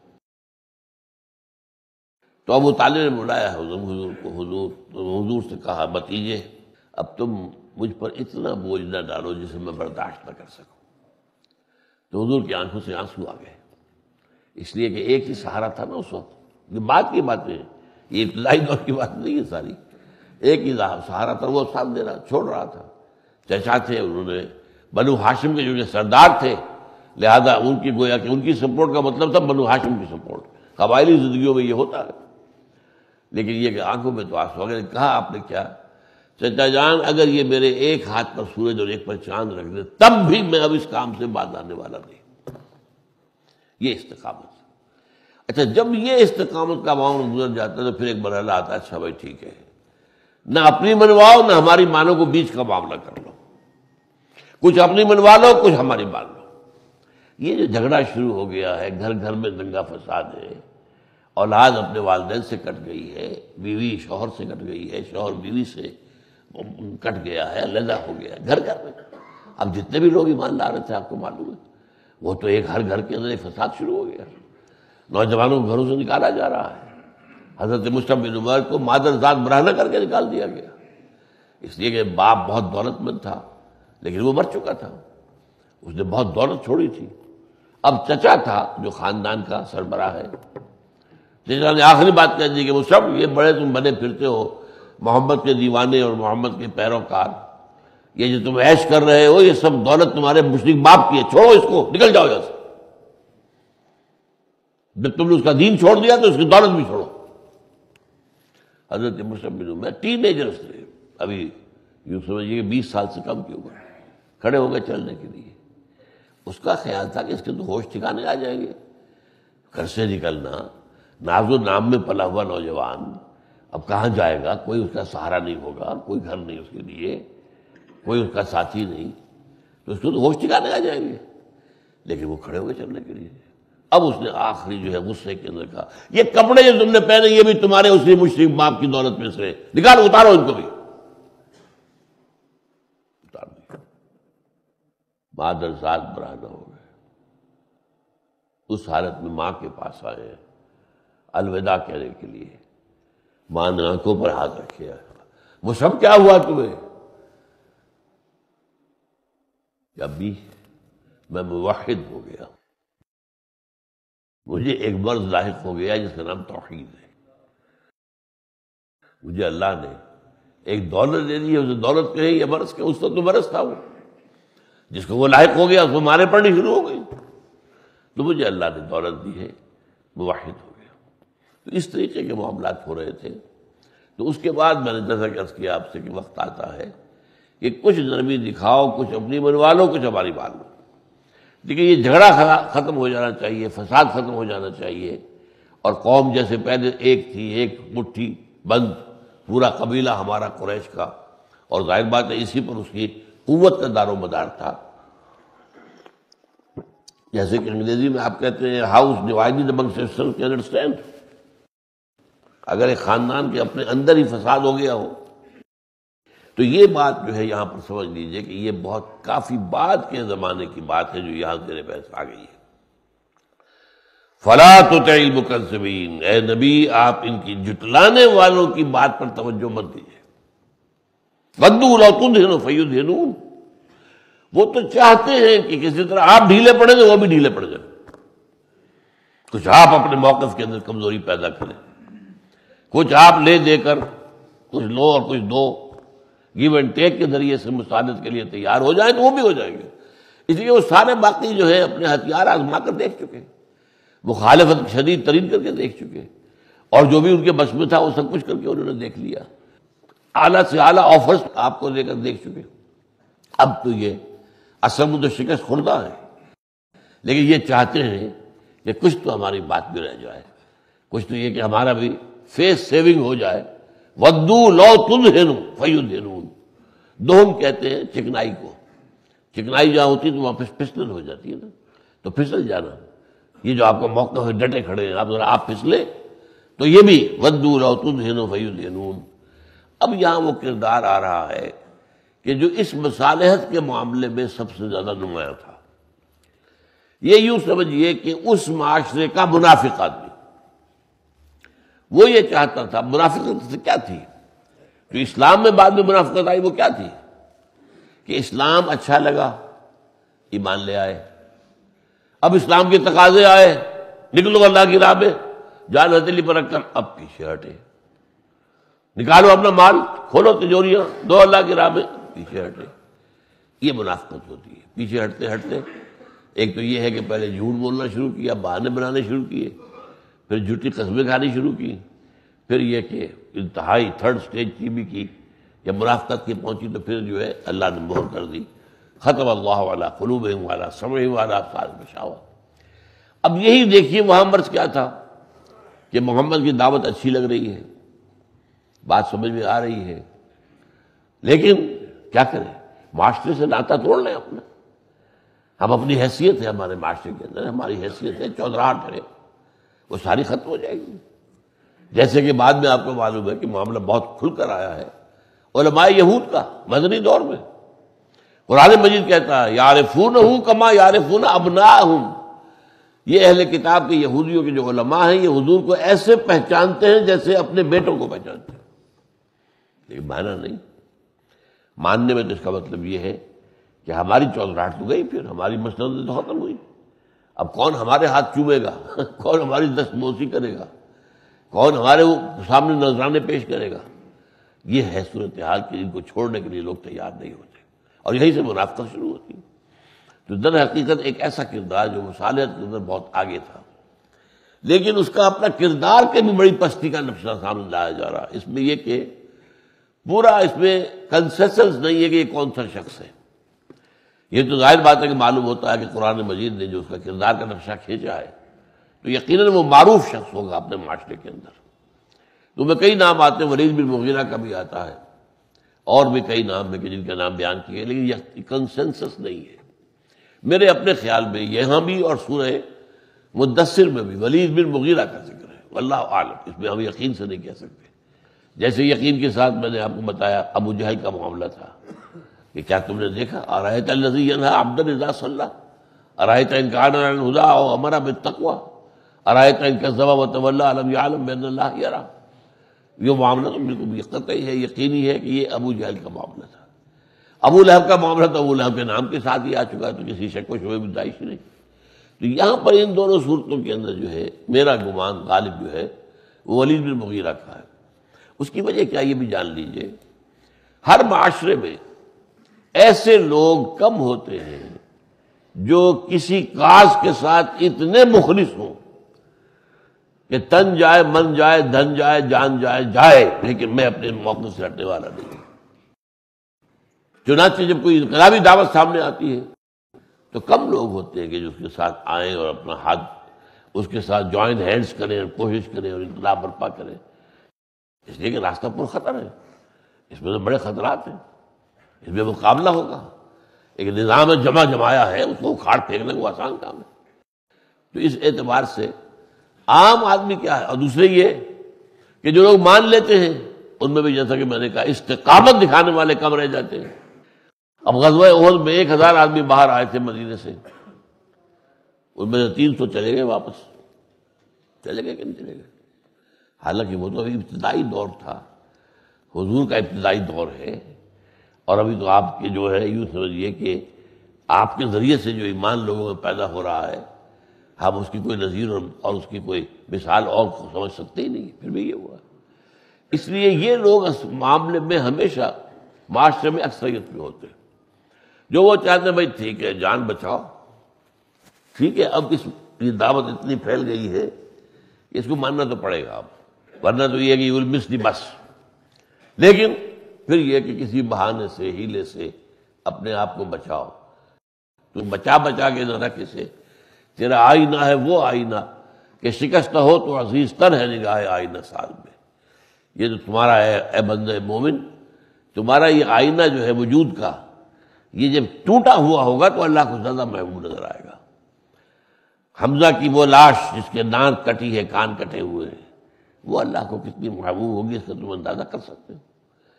تو ابو طالب نے بلایا حضور حضور کو، حضور تو حضور سے کہا بھتیجے اب تم مجھ پر اتنا بوجھ نہ ڈالو جسے میں برداشت نہ کر سکوں۔ تو حضور کی آنکھوں سے آنسو آ گئے، اس لیے کہ ایک ہی سہارا تھا نا اس وقت، یہ بات کی باتیں ہیں، یہ ابتدائی دور کی بات نہیں ہے ساری، ایک ہی سہارا تھا، وہ ساتھ دے رہا چھوڑ رہا تھا۔ چچا تھے، انہوں نے بنو ہاشم کے جو سردار تھے، لہذا ان کی گویا کہ ان کی سپورٹ کا مطلب تھا بنو ہاشم کی سپورٹ، قبائلی زندگیوں میں یہ ہوتا ہے، لیکن یہ کہ آنکھوں میں تو آنسو وغیرہ۔ کہا آپ نے کیا؟ چچا جان اگر یہ میرے ایک ہاتھ پر سورج اور ایک پر چاند رکھ دے تب بھی میں اب اس کام سے باز آنے والا نہیں۔ یہ استقامت۔ اچھا جب یہ استقامت کا معاملہ گزر جاتا ہے تو پھر ایک مرحلہ آتا ہے، اچھا بھائی ٹھیک ہے، نہ اپنی منواؤ نہ ہماری مانو کو بیچ کا معاملہ کر لو، کچھ اپنی منوا لو کچھ ہماری مان لو۔ یہ جو جھگڑا شروع ہو گیا ہے، گھر گھر میں دنگا فساد ہے، اولاد اپنے والدین سے کٹ گئی ہے، بیوی شوہر سے کٹ گئی ہے، شوہر بیوی سے کٹ گیا ہے، علیحدہ ہو گیا ہے گھر گھر میں۔ اب جتنے بھی لوگ ایمان لا رہے تھے آپ کو معلوم ہے وہ تو ایک ہر گھر کے اندر ایک فساد شروع ہو گیا، نوجوانوں کو گھروں سے نکالا جا رہا ہے۔ حضرت مصعب بن عمر کو مادر ذات برہنہ کر کے نکال دیا گیا، اس لیے کہ باپ بہت دولت مند تھا لیکن وہ مر چکا تھا، اس نے بہت دولت چھوڑی تھی۔ اب چچا تھا جو خاندان کا سربراہ ہے، چچا نے آخری بات کہہ دی کہ مصعب یہ بڑے تم بنے پھرتے ہو محمد کے دیوانے اور محمد کے پیروکار، یہ جو تم عیش کر رہے ہو یہ سب دولت تمہارے مشرک باپ کی ہے، چھوڑو اس کو، نکل جاؤ یہاں سے۔ جب تم نے اس کا دین چھوڑ دیا تو اس کی دولت بھی چھوڑو۔ حضرت Musab bin Umair teenagers تھے، ابھی یوں سمجھیے کہ بیس سال سے کم کی عمر، کھڑے ہو گئے چلنے کے لیے۔ اس کا خیال تھا کہ اس کے تو ہوش ٹھکانے آ جائیں گے، گھر سے نکلنا، ناز و نام میں پلا ہوا نوجوان اب کہاں جائے گا، کوئی اس کا سہارا نہیں ہوگا، کوئی گھر نہیں اس کے لیے، کوئی اس کا ساتھی نہیں، تو اس کو تو ہوش ٹھکانے آ جائیں گے، لیکن وہ کھڑے ہوئے چلنے کے لیے۔ اب اس نے آخری جو ہے غصے کے اندر کہا یہ کپڑے جو تم نے پہنے یہ بھی تمہارے اسی مشرک باپ کی دولت میں سے، نکالو اتارو ان کو بھی۔ اتار دیا، مادر ذات برہنہ ہو گئے، اس حالت میں ماں کے پاس آئے ہیں الوداع کہنے کے لیے۔ ماں نے آنکھوں پر ہاتھ رکھے، وہ سب کیا ہوا تمہیں؟ کہ ابھی میں موحد ہو گیا، مجھے ایک مرض لاحق ہو گیا جس کا نام توحید ہے۔ مجھے اللہ نے ایک دولت دے دی ہے، اسے دولت کہیں یا مرض کہیں، اس وقت تو مرض تھا وہ، جس کو وہ لاحق ہو گیا اس کو مارے پڑنی شروع ہو گئی، تو مجھے اللہ نے دولت دی ہے، موحد ہو گیا۔ تو اس طریقے کے معاملات ہو رہے تھے۔ تو اس کے بعد میں نے جیسا کہ عرض کیا آپ سے کہ وقت آتا ہے کہ کچھ نرمی دکھاؤ، کچھ اپنی منوا لو، کچھ ہماری مان لو، لیکن یہ جھگڑا ختم ہو جانا چاہیے، فساد ختم ہو جانا چاہیے، اور قوم جیسے پہلے ایک تھی، ایک مٹھی بند، پورا قبیلہ ہمارا قریش کا، اور ظاہر بات ہے اسی پر اس کی قوت کا دار و مدار تھا۔ جیسے کہ انگریزی میں آپ کہتے ہیں house divided among sisters can understand, اگر ایک خاندان کے اپنے اندر ہی فساد ہو گیا ہو تو یہ بات جو ہے یہاں پر سمجھ لیجئے کہ یہ بہت کافی بعد کے زمانے کی بات ہے جو یہاں زیر بحث آ گئی ہے۔ فَلَا تُطِعِ الْمُكَذِّبِينَ، اے نبی آپ ان کی جھٹلانے والوں کی بات پر توجہ مت دیجیے۔ وَدُّوا لَوْ تُدْهِنُ فَيُدْهِنُونَ، وہ تو چاہتے ہیں کہ کسی طرح آپ ڈھیلے پڑیں تو وہ بھی ڈھیلے پڑ جائیں، کچھ آپ اپنے موقف کے اندر کمزوری پیدا کریں، کچھ آپ لے دے کر کچھ لو اور کچھ دو، گیو اینڈ ٹیک کے ذریعے سے مساعدت کے لیے تیار ہو جائیں تو وہ بھی ہو جائیں گے۔ اس لیے وہ سارے باقی جو ہے اپنے ہتھیار آزما کر دیکھ چکے، مخالفت شدید ترین کر کے دیکھ چکے، اور جو بھی ان کے بس میں تھا وہ سب کچھ کر کے انہوں نے دیکھ لیا، اعلیٰ سے اعلیٰ آفرز آپ کو دے کر دیکھ چکے۔ اب تو یہ اصل میں تو شکست خوردہ ہے، لیکن یہ چاہتے ہیں کہ کچھ تو ہماری بات بھی رہ جائے، کچھ تو یہ کہ ہمارا بھی فیس سیونگ ہو جائے۔ وَدُّوا لَوْ تُدْهِنُ فَيُدْهِنُونَ، دوہن کہتے ہیں چکنائی کو، چکنائی جہاں ہوتی ہے تو وہاں پہ پھسلن ہو جاتی ہے نا، تو پھسل جانا، یہ جو آپ کا موقع ہے ڈٹے کھڑے ہیں آپ ذرا آپ پھسلے، تو یہ بھی وَدُّوا لَوْ تُدْهِنُ فَيُدْهِنُونَ، اب یہاں وہ کردار آ رہا ہے کہ جو اس مصالحت کے معاملے میں سب سے زیادہ نمایاں تھا. یہ یوں سمجھیے کہ اس معاشرے کا منافق آدمی، وہ یہ چاہتا تھا. منافقت سے کیا تھی؟ جو اسلام میں بعد میں منافقت آئی وہ کیا تھی؟ کہ اسلام اچھا لگا، ایمان لے آئے. اب اسلام کے تقاضے آئے، نکلو اللہ کی راہ میں، جان ہتھیلی پر رکھ کر اب پیچھے ہٹے. نکالو اپنا مال، کھولو تجوریاں، دو اللہ کی راہ میں، پیچھے ہٹے. یہ منافقت ہوتی ہے. پیچھے ہٹتے ہٹتے ایک تو یہ ہے کہ پہلے جھوٹ بولنا شروع کیا، بہانے بنانے شروع کیے، پھر جھوٹی قسمیں کھانی شروع کی، پھر یہ کہ انتہائی تھرڈ سٹیج کی بھی کی. جب منافقت کی پہنچی تو پھر جو ہے اللہ نے مہر کر دی. ختم اللہ علی قلوبہم وعلی سمعہم وعلی ابصارہم غشاوہ. اب یہی دیکھیے وہاں مرض کیا تھا کہ محمد کی دعوت اچھی لگ رہی ہے، بات سمجھ میں آ رہی ہے، لیکن کیا کریں؟ معاشرے سے ناتا توڑ لیں اپنا. ہم اپنی حیثیت ہے، ہمارے معاشرے کے اندر ہماری حیثیت ہے، چودراہٹ ہے، وہ ساری ختم ہو جائے گی. جیسے کہ بعد میں آپ کو معلوم ہے کہ معاملہ بہت کھل کر آیا ہے علماء یہود کا مدنی دور میں. قرآن مجید کہتا ہے یعرفونہ کما یعرفون ابناءہم. یہ اہل کتاب کے یہودیوں کے جو علماء ہیں یہ حضور کو ایسے پہچانتے ہیں جیسے اپنے بیٹوں کو پہچانتے ہیں. لیکن مانا نہیں، ماننے میں تو اس کا مطلب یہ ہے کہ ہماری چودراہٹ تو گئی، پھر ہماری مسند تو ختم ہوئی. اب کون ہمارے ہاتھ چومے گا، کون ہماری دست بوسی کرے گا، کون ہمارے سامنے نذرانے پیش کرے گا؟ یہ ہے صورتحال کہ ان کو چھوڑنے کے لیے لوگ تیار نہیں ہوتے، اور یہیں سے منافقت شروع ہوتی. تو در حقیقت ایک ایسا کردار جو مصالحت کے اندر بہت آگے تھا، لیکن اس کا اپنا کردار کے بھی بڑی پستی کا نقشہ سامنے لایا جا رہا. اس میں یہ کہ پورا اس میں کنسنسس نہیں ہے کہ یہ کون سا شخص ہے. یہ تو ظاہر بات ہے کہ معلوم ہوتا ہے کہ قرآن مجید نے جو اس کا کردار کا نقشہ کھینچا ہے تو یقیناً وہ معروف شخص ہوگا اپنے معاشرے کے اندر. تو میں کئی نام آتے ہیں، ولید بن مغیرہ کا بھی آتا ہے، اور بھی کئی نام ہیں کہ جن کا نام بیان کیے، لیکن یہ کنسنسس نہیں ہے. میرے اپنے خیال میں یہاں بھی اور سورہ مدثر میں بھی ولید بن مغیرہ کا ذکر ہے، واللہ عالم. اس میں ہم یقین سے نہیں کہہ سکتے. جیسے یقین کے ساتھ میں نے آپ کو بتایا ابو جہل کا معاملہ تھا کہ کیا تم نے دیکھا ارأیت الذی ینہی عبدا اذا صلی، ارأیت ان کان علی الہدی او امر بالتقوی، ارأیت ان کذب وتولی الم یعلم بان اللہ یری. یہ معاملہ تو بالکل قطعی ہے، یقینی ہے کہ یہ ابو جہل کا معاملہ تھا. ابو لہب کا معاملہ تو ابو لہب کے نام کے ساتھ ہی آ چکا ہے، تو کسی شک و شبہ گنجائش نہیں. تو یہاں پر ان دونوں صورتوں کے اندر جو ہے میرا گمان غالب جو ہے وہ ولید بن مغیرہ کا ہے. اس کی وجہ کیا یہ بھی جان لیجئے، ہر معاشرے میں ایسے لوگ کم ہوتے ہیں جو کسی کاز کے ساتھ اتنے مخلص ہوں کہ تن جائے، من جائے، دھن جائے، جان جائے، جائے، لیکن میں اپنے موقف سے ہٹنے والا نہیں. چنانچہ جب کوئی انقلابی دعوت سامنے آتی ہے تو کم لوگ ہوتے ہیں کہ جو اس کے ساتھ آئیں اور اپنا ہاتھ اس کے ساتھ جوائن ہینڈز کریں اور کوشش کریں اور انقلاب برپا کریں. اس لیے کہ راستہ پر خطر ہے، اس میں تو بڑے خطرات ہیں، اس میں مقابلہ ہوگا. ایک نظام جمع جمایا ہے، اس کو اکھاڑ پھینکنا کوئی آسان کام ہے. تو اس اعتبار سے عام آدمی کیا ہے، اور دوسرے یہ کہ جو لوگ مان لیتے ہیں ان میں بھی جیسا کہ میں نے کہا استقامت دکھانے والے کم رہ جاتے ہیں. اب غزوہ احد میں ایک ہزار آدمی باہر آئے تھے مدینے سے، ان میں سے تین سو چلے گئے واپس. چلے گئے کہ نہیں چلے گئے؟ حالانکہ وہ تو ابھی ابتدائی دور تھا، حضور کا ابتدائی دور ہے، اور ابھی تو آپ کے جو ہے یوں سمجھیے کہ آپ کے ذریعے سے جو ایمان لوگوں میں پیدا ہو رہا ہے ہم اس کی کوئی نظیر اور اس کی کوئی مثال اور سمجھ سکتے ہی نہیں. پھر بھی یہ ہوا. اس لیے یہ لوگ اس معاملے میں ہمیشہ معاشرے میں اکثریت میں ہوتے ہیں، جو وہ چاہتے ہیں بھائی ٹھیک ہے جان بچاؤ، ٹھیک ہے اب اس یہ دعوت اتنی پھیل گئی ہے اس کو ماننا تو پڑے گا، اب ورنہ تو یہ ہے کہ یو ول مس دی بس. لیکن پھر یہ کہ کسی بہانے سے ہیلے سے اپنے آپ کو بچاؤ. تو بچا بچا کے نہ رکھ اسے، تیرا آئینہ ہے وہ آئینہ کہ شکست ہو تو عزیز تر ہے نگاہ آئینہ سال میں. یہ جو تمہارا ہے اے بندہ مومن، تمہارا یہ آئینہ جو ہے وجود کا، یہ جب ٹوٹا ہوا ہوگا تو اللہ کو زیادہ محبوب نظر آئے گا. حمزہ کی وہ لاش جس کے ناک کٹی ہے، کان کٹے ہوئے ہیں، وہ اللہ کو کتنی محبوب ہوگی اس کا تم اندازہ کر سکتے ہو.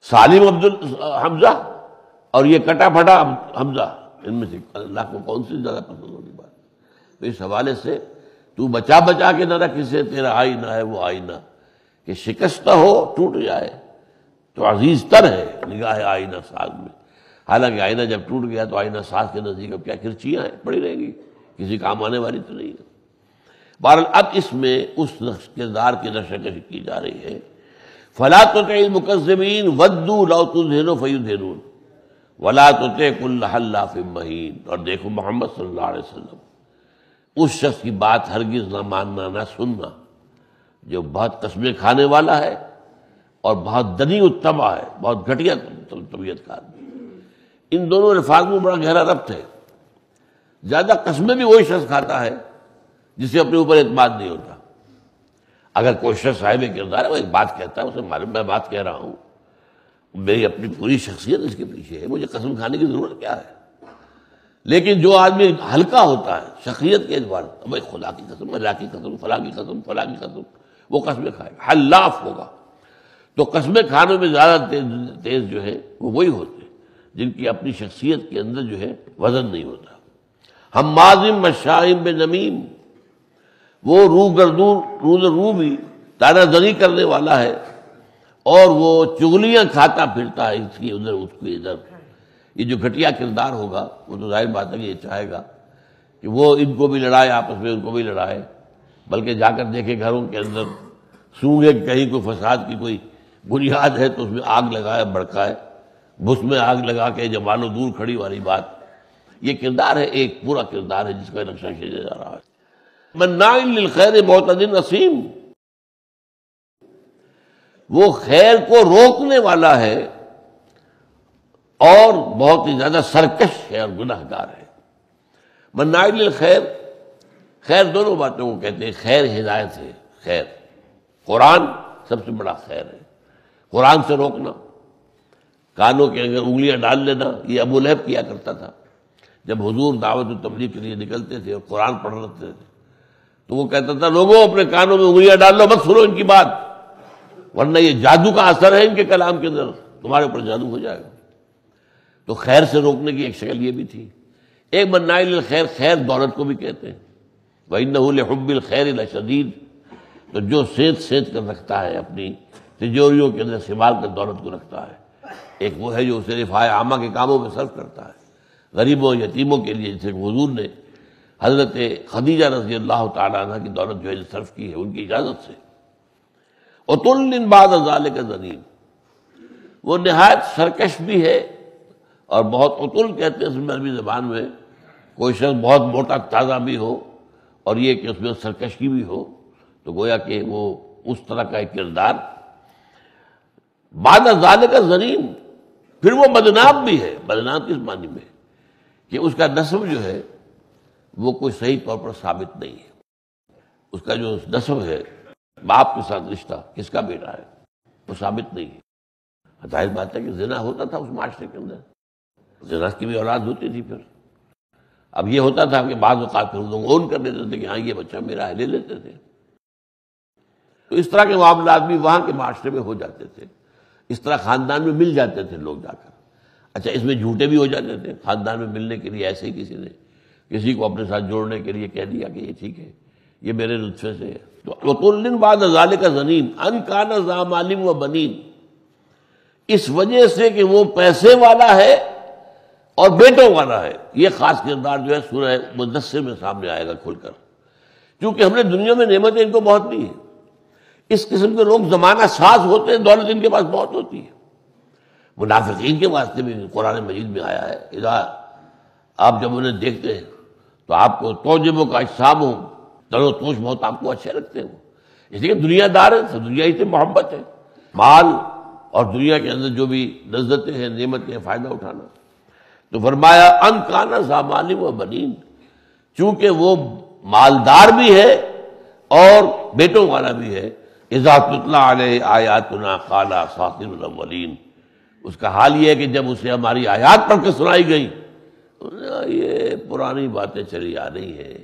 سالم عبد حمزہ اور یہ کٹا پھٹا حمزہ، ان میں سے اللہ کو کون سی زیادہ پسند ہوگی بات؟ تو اس حوالے سے تو بچا بچا کے نہ رکھ اسے، تیرا آئینہ ہے وہ آئینہ کہ شکستہ ہو ٹوٹ جائے تو عزیز تر ہے نگاہ آئینہ ساز میں۔ حالانکہ آئینہ جب ٹوٹ گیا تو آئینہ ساز کے نزدیک اب کیا کرچیاں ہیں، پڑی رہیں گی، کسی کام آنے والی تو نہیں ہے۔ بہرحال اب اس میں اس کردار کی نشر کی جا رہی ہے، فلا تطع المکذبین ودوا لو تدہن فیدہنون ولا تطع کل حلاف مہین۔ اور دیکھو محمد صلی اللہ علیہ وسلم، اس شخص کی بات ہرگز نہ ماننا نہ سننا جو بہت قسمیں کھانے والا ہے اور بہت دنی الطبع ہے، بہت گھٹیا طبیعت کا آدمی۔ ان دونوں الفاظ میں بڑا گہرا ربط ہے۔ زیادہ قسمیں بھی وہی شخص کھاتا ہے جسے اپنے اوپر اعتماد نہیں ہوتا۔ اگر کوئی شخص صاحب کردار ہے، وہ ایک بات کہتا ہے، اسے معلوم میں بات کہہ رہا ہوں، میری اپنی پوری شخصیت اس کے پیچھے ہے، مجھے قسم کھانے کی ضرورت کیا ہے؟ لیکن جو آدمی ہلکا ہوتا ہے شخصیت کے اعتبار سے، بھائی خدا کی قسم، اللہ کی قسم، فلاں کی قسم، فلاں کی قسم، وہ قسمیں کھائے گا، حلاف ہوگا۔ تو قسمیں کھانے میں زیادہ تیز, تیز جو ہے وہ وہی ہوتے ہیں جن کی اپنی شخصیت کے اندر جو ہے وزن نہیں ہوتا۔ حمازم مشائم بنمیم، وہ روح گردون روز روح بھی تانہ زنی کرنے والا ہے اور وہ چغلیاں کھاتا پھرتا ہے، اس کی ادھر اس کی ادھر۔ یہ جو گھٹیا کردار ہوگا وہ تو ظاہر بات ہے کہ یہ چاہے گا کہ وہ ان کو بھی لڑائے، آپس میں ان کو بھی لڑائے، بلکہ جا کر دیکھے گھروں کے اندر سونگے کہیں کوئی فساد کی کوئی بنیاد ہے تو اس میں آگ لگائے، بڑکائے، بھس میں آگ لگا کے جمالو دور کھڑی والی بات۔ یہ کردار ہے، ایک پورا کردار ہے جس کا نقشہ کھینچا جا رہا ہے۔ مناع للخیر معتد اثیم، وہ خیر کو روکنے والا ہے اور بہت ہی زیادہ سرکش ہے اور گناہ گار ہے۔ مناع للخیر، خیر دونوں باتوں کو کہتے ہیں۔ خیر ہدایت ہے، خیر قرآن سب سے بڑا خیر ہے۔ قرآن سے روکنا، کانوں کے اندر انگلیاں ڈال لینا، یہ ابو لہب کیا کرتا تھا جب حضور دعوت و تبلیغ کے لیے نکلتے تھے اور قرآن پڑھ رہے تھے تو وہ کہتا تھا لوگوں اپنے کانوں میں انگلیاں ڈال لو، مت سنو ان کی بات، ورنہ یہ جادو کا اثر ہے ان کے کلام کے اندر، تمہارے اوپر جادو ہو جائے گا۔ تو خیر سے روکنے کی ایک شکل یہ بھی تھی۔ ایک مناع للخیر، خیر دولت کو بھی کہتے ہیں، وَإِنَّهُ لِحُبِّ الْخَيْرِ لَشَدِيدٌ، تو جو سینچ سینچ کر رکھتا ہے اپنی تجوریوں کے اندر سنبھال کر دولت کو رکھتا ہے۔ ایک وہ ہے جو اسے رفاع عامہ کے کاموں میں صرف کرتا ہے، غریبوں یتیموں کے لیے، جیسے حضور نے حضرت خدیجہ رضی اللہ تعالیٰ عنہ کی دولت جو ہے صرف کی ہے ان کی اجازت سے۔ عُتُلٍ بَعْدَ ذَلِكَ زَنِيمٍ، وہ نہایت سرکش بھی ہے اور بہت عتل کہتے ہیں اس میں عربی زبان میں، کوئی شخص بہت موٹا تازہ بھی ہو اور یہ کہ اس میں سرکشی بھی ہو، تو گویا کہ وہ اس طرح کا ایک کردار۔ بعد ذالک زنیم، پھر وہ بدنام بھی ہے۔ بدنام کس معنی میں؟ کہ اس کا نسب جو ہے وہ کوئی صحیح طور پر ثابت نہیں ہے۔ اس کا جو نسب ہے باپ کے ساتھ رشتہ، کس کا بیٹا ہے، وہ ثابت نہیں ہے۔ ظاہر بات ہے کہ زنا ہوتا تھا اس معاشرے کے اندر، زنا کی بھی اولاد ہوتی تھی۔ پھر اب یہ ہوتا تھا کہ بعض اوقات پھر لوگ اون کر لیتے تھے کہ ہاں یہ بچہ میرا ہے، لے لیتے تھے۔ تو اس طرح کے معاملات بھی وہاں کے معاشرے میں ہو جاتے تھے، اس طرح خاندان میں مل جاتے تھے لوگ جا کر۔ اچھا اس میں جھوٹے بھی ہو جاتے تھے، خاندان میں ملنے کے لیے ایسے ہی کسی نے کسی کو اپنے ساتھ جوڑنے کے لیے کہہ دیا کہ یہ ٹھیک ہے، یہ میرے نطفے سے ہے۔ تو وَطُلٍ بَعْدَ ذَلِكَ زَنِيمٍ أَن كَانَ ذَا مَالٍ وَبَنِينَ، اس وجہ سے کہ وہ پیسے والا ہے اور بیٹوں والا ہے۔ یہ خاص کردار جو ہے سورہ مدثر میں سامنے آئے گا کھل کر، کیونکہ ہم نے دنیا میں نعمتیں ان کو بہت دی ہیں۔ اس قسم کے لوگ زمانہ ساز ہوتے ہیں، دولت ان کے پاس بہت ہوتی ہے۔ منافقین کے واسطے بھی قرآن مجید میں آیا ہے، اذا آپ جب انہیں دیکھتے ہیں تو آپ کو توجبوں کا اجسام ہو، تر و توش بہت آپ کو اچھے لگتے ہیں، اس لیے دنیا دار ہے، دنیا ہی سے محبت ہے، مال اور دنیا کے اندر جو بھی لذتیں ہیں، نعمتیں ہیں، فائدہ اٹھانا۔ تو فرمایا ان کان ذا مال و بنین، چونکہ وہ مالدار بھی ہے اور بیٹوں والا بھی ہے۔ اذا تتلی علیہ آیاتنا قال اساطیر الاولین، اس کا حال یہ ہے کہ جب اسے ہماری آیات پڑھ کے سنائی گئی یہ پرانی باتیں چلی آ رہی ہیں۔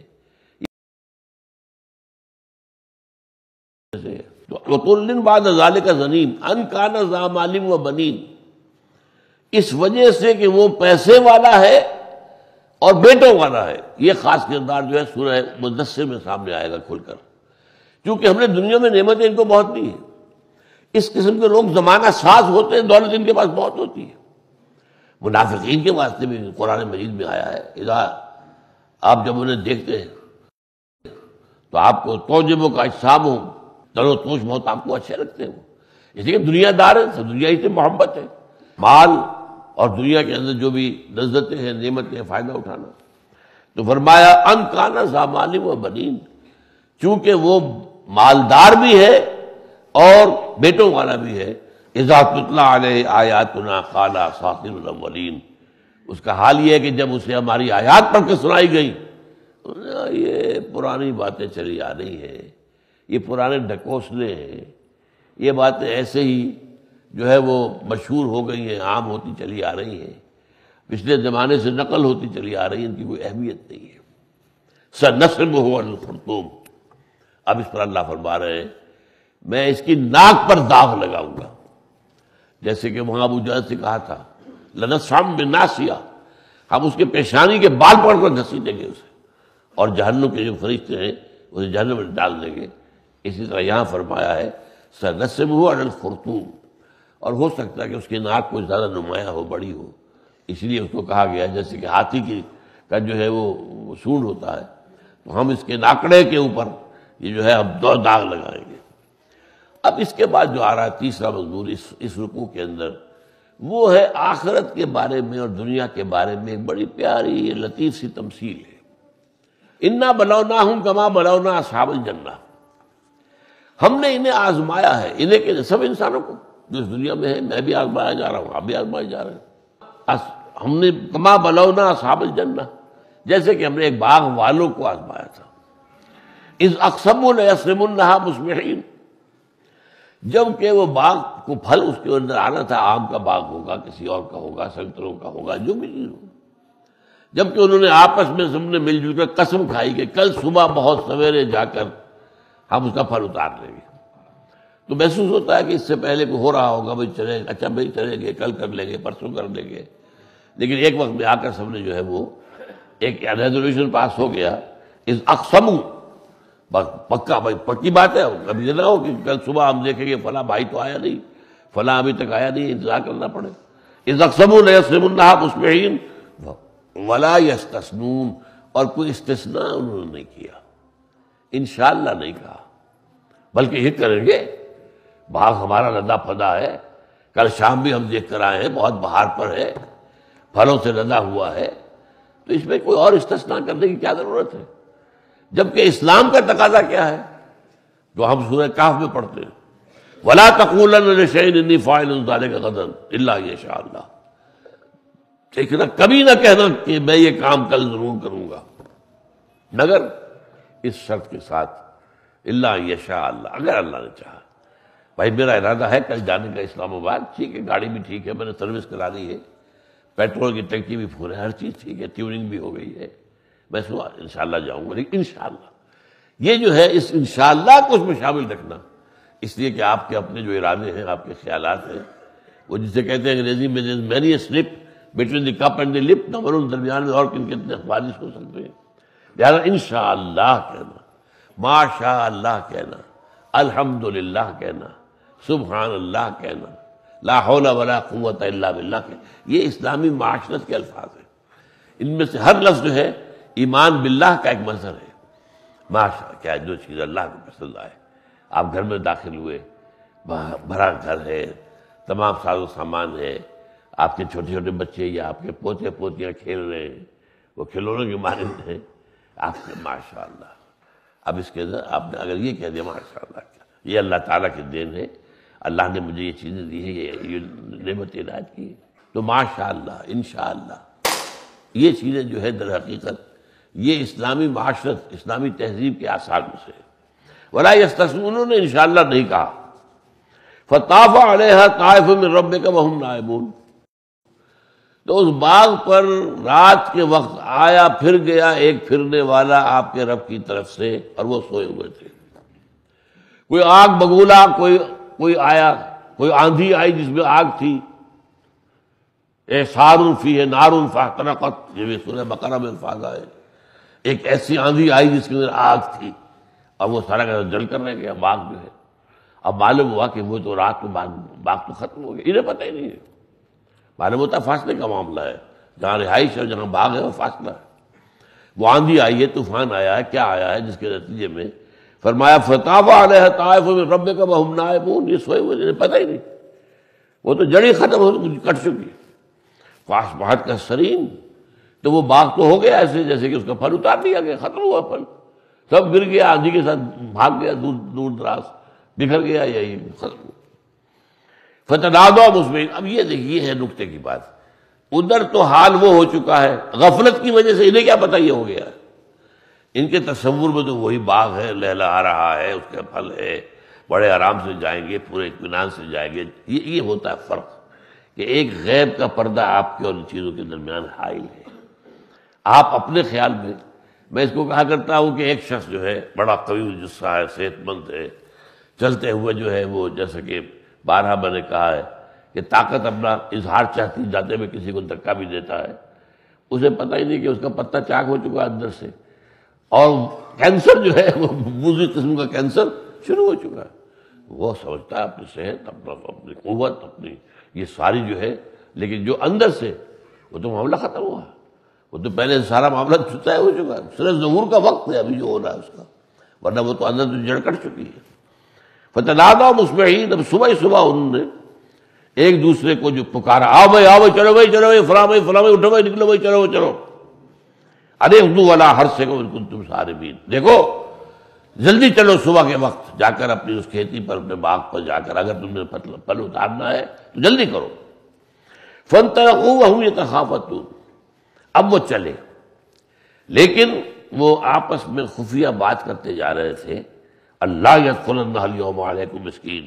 وَطُلٍ بَعْدَ ذَلِكَ زَنِيمٍ أَن كَانَ ذَا مَالٍ وَبَنِينَ، اس وجہ سے کہ وہ پیسے والا ہے اور بیٹوں والا ہے۔ یہ خاص کردار جو ہے سورہ مدثر میں سامنے آئے گا کھل کر، کیونکہ ہم نے دنیا میں نعمتیں ان کو بہت دی ہیں۔ اس قسم کے لوگ زمانہ ساز ہوتے ہیں، دولت ان کے پاس بہت ہوتی ہے۔ منافقین کے واسطے بھی قرآن مجید میں آیا ہے، اذا آپ جب انہیں دیکھتے ہیں تو آپ کو توجبوں کا اجسام ہو، تر و توش بہت آپ کو اچھے لگتے ہیں، اس لیے دنیا دار ہے، سب دنیا ہی سے محبت ہے، مال اور دنیا کے اندر جو بھی لذتیں ہیں، نعمتیں ہیں، فائدہ اٹھانا۔ تو فرمایا ان کانا ذا مال و بنین، چونکہ وہ مالدار بھی ہے اور بیٹوں والا بھی ہے، اذا تتلی علیہ آیاتنا قال اساطیر الاولین، اس کا حال یہ ہے کہ جب اسے ہماری آیات پڑھ کے سنائی گئی، یہ پرانی باتیں چلی آ رہی ہیں، یہ پرانے ڈھکوسلے ہیں، یہ باتیں ایسے ہی جو ہے وہ مشہور ہو گئی ہیں، عام ہوتی چلی آ رہی ہیں، پچھلے زمانے سے نقل ہوتی چلی آ رہی ہیں، ان کی کوئی اہمیت نہیں ہے۔ سنصرفہ علی الخرطوم، اب اس پر اللہ فرما رہے ہیں میں اس کی ناک پر داغ لگاؤں گا، جیسے کہ وہاں ابو جہل سے کہا تھا لنصحم بالناصیہ، ہم اس کے پیشانی کے بال پکڑ کر گھسیٹیں گے اسے، اور جہنم کے جو فرشتے ہیں اسے جہنم میں ڈال دیں گے۔ اسی طرح یہاں فرمایا ہے سنصرفہ علی الخرطوم، اور ہو سکتا ہے کہ اس کی ناک کوئی زیادہ نمایاں ہو، بڑی ہو، اس لیے اس کو کہا گیا جیسے کہ ہاتھی کی کا جو ہے وہ سونڈ ہوتا ہے، تو ہم اس کے ناکڑے کے اوپر یہ جو ہے ہم دو داغ لگائیں گے۔ اب اس کے بعد جو آ رہا ہے تیسرا مضمون اس اس رکوع کے اندر، وہ ہے آخرت کے بارے میں اور دنیا کے بارے میں ایک بڑی پیاری یہ لطیف سی تمثیل ہے۔ انا بلوناہم کما بلونا اصحاب الجنہ، ہم نے انہیں آزمایا ہے، انہیں کہ سب انسانوں کو جو اس دنیا میں ہے، میں بھی آزمایا جا رہا ہوں، آپ بھی آزمائے جا رہے ہیں، ہم نے کما بلونا اصحاب الجنہ، جیسے کہ ہم نے ایک باغ والوں کو آزمایا تھا۔ اذ اقسموا لیصرمنھا مصبحین، جب کہ وہ باغ کو پھل اس کے اندر آنا تھا، آم کا باغ ہوگا، کسی اور کا ہوگا، سنتروں کا ہوگا، جو بھی چیز ہو، جبکہ انہوں نے آپس میں سب نے مل جل کر قسم کھائی کہ کل صبح بہت سویرے جا کر ہم اس کا پھل اتار لیں گے۔ تو محسوس ہوتا ہے کہ اس سے پہلے کو ہو رہا ہوگا بھائی چلے اچھا بھائی چلیں گے، کل کر لیں گے، پرسوں کر لیں گے، لیکن ایک وقت میں آ کر سب نے جو ہے وہ ایک ریزولوشن پاس ہو گیا، اس اقسموا، بس پکا بھائی پکی بات ہے، ابھی یہ نہ ہو کہ کل صبح ہم دیکھیں گے فلاں بھائی تو آیا نہیں، فلاں ابھی تک آیا نہیں، انتظار کرنا پڑے۔ اذ اقسموا لیصرمنھا مصبحین ولا یستثنون، اور کوئی استثناء انہوں نے نہیں کیا، انشاءاللہ نہیں کہا، بلکہ یہ کریں گے، باغ ہمارا لدا پھدا ہے، کل شام بھی ہم دیکھ کر آئے ہیں، بہت بہار پر ہے، پھلوں سے لدا ہوا ہے، تو اس میں کوئی اور استثناء کرنے کی کیا ضرورت ہے؟ جبکہ اسلام کا تقاضا کیا ہے جو ہم سورہ کہف میں پڑھتے ہیں، وَلَا تَقُولَنَّ لِشَيْءٍ إِنِّي فَاعِلٌ ذَلِكَ غَدًا إِلَّا أَن يَشَاءَ اللَّهُ، لیکن کبھی نہ کہنا کہ میں یہ کام کل ضرور کروں گا، مگر اس شرط کے ساتھ الا ان یشاء اللہ، اگر اللہ نے چاہا۔ بھائی میرا ارادہ ہے کل جانے کا اسلام آباد، ٹھیک ہے، گاڑی بھی ٹھیک ہے، میں نے سروس کرا دی ہے، پیٹرول کی ٹنکی بھی فل ہے، ہر چیز ٹھیک ہے، ٹیوننگ بھی ہو گئی ہے، میں انشاءاللہ جاؤں گا، لیکن انشاءاللہ یہ جو ہے اس انشاءاللہ کو اس میں شامل رکھنا، اس لیے کہ آپ کے اپنے جو ارادے ہیں، آپ کے خیالات ہیں، وہ جسے کہتے ہیں انگریزی میں many slip between the cup and the lip, نہ معلوم درمیان میں اور کن کتنے خواہش ہو سکتے ہیں، لہٰذا انشاءاللہ کہنا، ماشاء اللہ کہنا، الحمدللہ کہنا، سبحان اللہ کہنا، لا حول ولا قوت الا باللہ کہنا، یہ اسلامی معاشرت کے الفاظ ہیں۔ ان میں سے ہر لفظ جو ہے ایمان باللہ کا ایک مظہر ہے۔ ماشاء کیا جو چیز اللہ کو پسند آئے، آپ گھر میں داخل ہوئے، بھرا گھر ہے، تمام ساز و سامان ہے، آپ کے چھوٹے چھوٹے بچے یا آپ کے پوتے پوتیاں کھیل رہے ہیں، وہ کھلونوں کے مانند ہیں، آپ کے ماشاء اللہ۔ اب اس کے اندر آپ نے اگر یہ کہہ دیا ماشاء اللہ کیا، یہ اللہ تعالیٰ کی دین ہے، اللہ نے مجھے یہ چیزیں دی ہیں، یہ یہ نعمت عنایت کی ہے، تو ماشاء اللہ انشاءاللہ، یہ چیزیں جو ہے در حقیقت یہ اسلامی معاشرت، اسلامی تہذیب کے آثار میں سے ہے۔ ولا یستثنون، انہوں نے انشاءاللہ نہیں کہا۔ فطاف علیہا طائف من ربک وہم نائمون، تو اس باغ پر رات کے وقت آیا پھر گیا ایک پھرنے والا آپ کے رب کی طرف سے، اور وہ سوئے ہوئے تھے۔ کوئی آگ بگولا، کوئی کوئی آیا، کوئی آندھی آئی جس میں آگ تھی، اعصار فیہ نار فاحترقت، یہ بھی سورہ بقرہ میں الفاظ آئے، ایک ایسی آندھی آئی جس کے اندر آگ تھی اور وہ سارا کا جل کر رہ گیا باغ جو ہے۔ اب معلوم ہوا کہ وہ تو رات میں باغ باغ تو ختم ہو گیا، انہیں پتہ ہی نہیں ہے، معلوم ہوتا فاصلے کا معاملہ ہے، جہاں رہائش ہے جہاں باغ ہے وہ فاصلہ ہے۔ وہ آندھی آئی ہے، طوفان آیا ہے، کیا آیا ہے جس کے نتیجے میں فرمایا فطاف علیہ طائف من ربک وہم نائمون، یہ سوئے ہوئے انہیں پتہ ہی نہیں، وہ تو جڑی ختم ہو کٹ چکی۔ فاصبحت کالصریم، تو وہ باغ تو ہو گیا ایسے جیسے کہ اس کا پھل اتار دیا گیا، ختم ہوا پھل، سب گر گیا، آندھی کے ساتھ بھاگ گیا دور دور دراز، بکھر گیا، یہی ختم۔ فتنادوا مصبحین، اب یہ دیکھیے ہے نکتے کی بات، ادھر تو حال وہ ہو چکا ہے، غفلت کی وجہ سے انہیں کیا پتہ یہ ہو گیا، ان کے تصور میں تو وہی باغ ہے، لہلہا رہا ہے، اس کا پھل ہے، بڑے آرام سے جائیں گے، پورے اطمینان سے جائیں گے۔ یہ یہ ہوتا ہے فرق کہ ایک غیب کا پردہ آپ کے اور ان چیزوں کے درمیان حائل ہے۔ آپ اپنے خیال میں، میں اس کو کہا کرتا ہوں کہ ایک شخص جو ہے بڑا قوی جسہ ہے، صحت مند ہے، چلتے ہوئے جو ہے وہ جیسا کہ بارہا میں نے کہا ہے کہ طاقت اپنا اظہار چاہتی جاتے میں کسی کو دھکا بھی دیتا ہے، اسے پتہ ہی نہیں کہ اس کا پتہ چاک ہو چکا اندر سے، اور کینسر جو ہے وہ موذی قسم کا کینسر شروع ہو چکا ہے۔ وہ سمجھتا ہے اپنی صحت، اپنا اپنی قوت، اپنی یہ ساری جو ہے، لیکن جو اندر سے وہ تو معاملہ ختم ہوا، وہ تو پہلے سارا معاملہ طے ہو چکا ہے، صرف ظہور کا وقت ہے ابھی جو ہو رہا ہے اس کا، ورنہ وہ تو اندر تو جڑ کٹ چکی ہے۔ فتنادوا مصبحین، اب صبح ہی صبح انہوں نے ایک دوسرے کو جو پکارا، آؤ بھائی آؤ بھائی، چلو بھائی چلو بھائی، فلاں بھائی فلاں بھائی، اٹھو بھائی، نکلو بھائی، چلو چلو، ارے اغدوا علی حرثکم ان کنتم صارمین، دیکھو جلدی چلو صبح کے وقت جا کر اپنی اس کھیتی پر، اپنے باغ پر جا کر، اگر تم نے پھل اتارنا ہے تو جلدی کرو۔ فانطلقوا وهم يتخافتون، اب وہ چلے، لیکن وہ آپس میں خفیہ بات کرتے جا رہے تھے، اللہ يدخلن اليوم علیکم مسکین،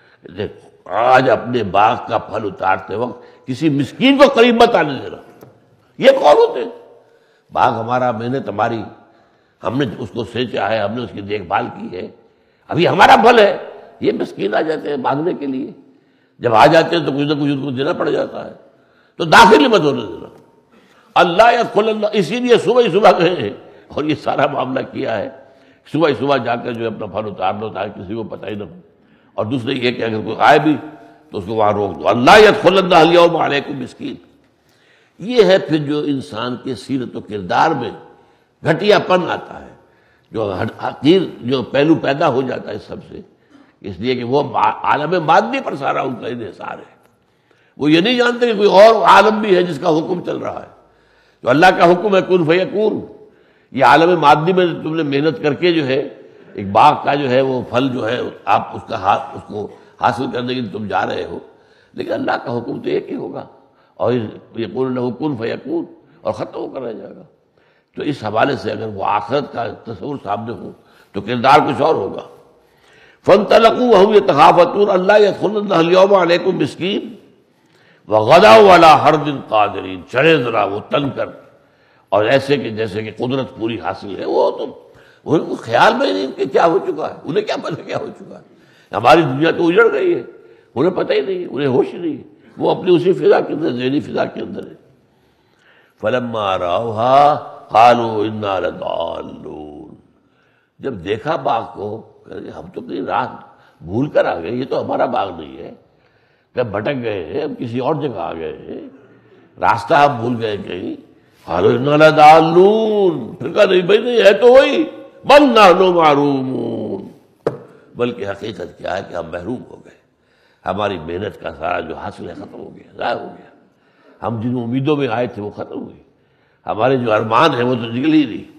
آج اپنے باغ کا پھل اتارتے وقت کسی مسکین کو قریب مت آنے دینا۔ یہ کون ہوتے ہیں؟ باغ ہمارا، محنت ہماری، ہم نے اس کو سینچا ہے، ہم نے اس کی دیکھ بھال کی ہے، ابھی ہمارا پھل ہے، یہ مسکین آ جاتے ہیں مانگنے کے لیے، جب آ جاتے ہیں تو کچھ نہ کچھ ان کو دینا پڑ جاتا ہے، تو داخل مت ہونے دینا۔ اللہ یدخل اللہ، اسی لیے صبح ہی صبح گئے ہیں اور یہ سارا معاملہ کیا ہے، صبح ہی صبح جا کر جو ہے اپنا پھل اتار لو تاکہ کسی کو پتہ ہی نہ ہو، اور دوسرے یہ کہ اگر کوئی آئے بھی تو اس کو وہاں روک دو۔ اللہ یدخل اللہ اليوم علیکم مسکین، یہ ہے پھر جو انسان کے سیرت و کردار میں گھٹیا پن آتا ہے، جو حقیر جو پہلو پیدا ہو جاتا ہے سب سے، اس لیے کہ وہ عالم مادی پر سارا ان کا انحصار ہے، وہ یہ نہیں جانتے کہ کوئی اور عالم بھی ہے جس کا حکم چل رہا ہے، جو اللہ کا حکم ہے کن فیکون۔ یہ عالم مادی میں تم نے محنت کر کے جو ہے ایک باغ کا جو ہے وہ پھل جو ہے آپ اس کا ہاتھ اس کو حاصل کرنے کے لیے تم جا رہے ہو، لیکن اللہ کا حکم تو ایک ہی ہوگا، اور یقول لہ کن فیکون، اور ختم ہو کر رہ جائے گا۔ تو اس حوالے سے اگر وہ آخرت کا تصور سامنے ہو تو کردار کچھ اور ہوگا۔ فانطلقوا وهم يتخافتون اللہ يدخلن اليوم علیکم مسکین وغدوا علی حرد قادرین، چڑھے ذرا وہ تن کر، اور ایسے کہ جیسے کہ قدرت پوری حاصل ہے، وہ تو ان کو خیال میں نہیں کہ کیا ہو چکا ہے، انہیں کیا پتہ کیا ہو چکا ہے، ہماری دنیا تو اجڑ گئی ہے، انہیں پتہ ہی نہیں، انہیں ہوش ہی نہیں، وہ اپنی اسی فضا کے اندر، ذہنی فضا کے اندر ہے۔ فلما رأوها قالوا انا لضالون، جب دیکھا باغ کو کہ ہم تو کہیں راہ بھول کر آ گئے، یہ تو ہمارا باغ نہیں ہے، کہ بھٹک گئے ہیں، ہم کسی اور جگہ آ گئے ہیں، راستہ ہم بھول گئے کہیں۔ قالوا انا لضالون، پھر کہا نہیں بھائی نہیں ہے تو وہی، بل نحن محرومون، بلکہ حقیقت کیا ہے کہ ہم محروم ہو گئے، ہماری محنت کا سارا جو حاصل ہے ختم ہو گیا، ضائع ہو گیا، ہم جن امیدوں میں آئے تھے وہ ختم ہوئی، ہمارے جو ارمان ہیں وہ تو نکل ہی نہیں۔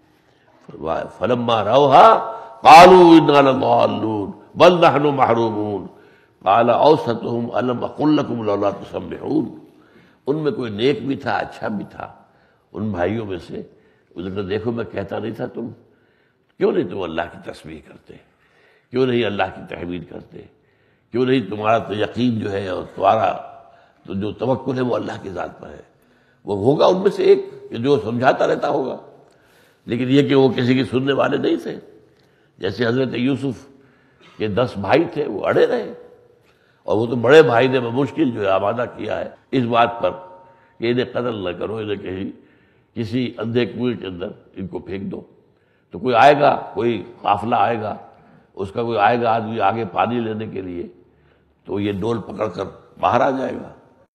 فلما رأوها قالوا انا لضالون بل نحن محرومون قال اوسطهم الم اقل لكم لولا تسبحون، ان میں کوئی نیک بھی تھا، اچھا بھی تھا، ان بھائیوں میں سے، اس نے دیکھو میں کہتا نہیں تھا تم کیوں نہیں تم اللہ کی تسبیح کرتے، کیوں نہیں اللہ کی تحمید کرتے، کیوں نہیں تمہارا تو یقین جو ہے اور تمہارا تو جو توکل ہے وہ اللہ کی ذات پر ہے۔ وہ ہوگا ان میں سے ایک کہ جو سمجھاتا رہتا ہوگا، لیکن یہ کہ وہ کسی کی سننے والے نہیں تھے، جیسے حضرت یوسف کے دس بھائی تھے وہ اڑے رہے، اور وہ تو بڑے بھائی نے بمشکل جو ہے آمادہ کیا ہے اس بات پر کہ انہیں قتل نہ کرو، انہیں کہیں کسی اندھے کنویں کے اندر ان کو پھینک دو۔ تو کوئی آئے گا، کوئی قافلہ آئے گا، اس کا کوئی آئے گا آدمی آگے پانی لینے کے لیے، تو یہ ڈول پکڑ کر باہر آ جائے گا،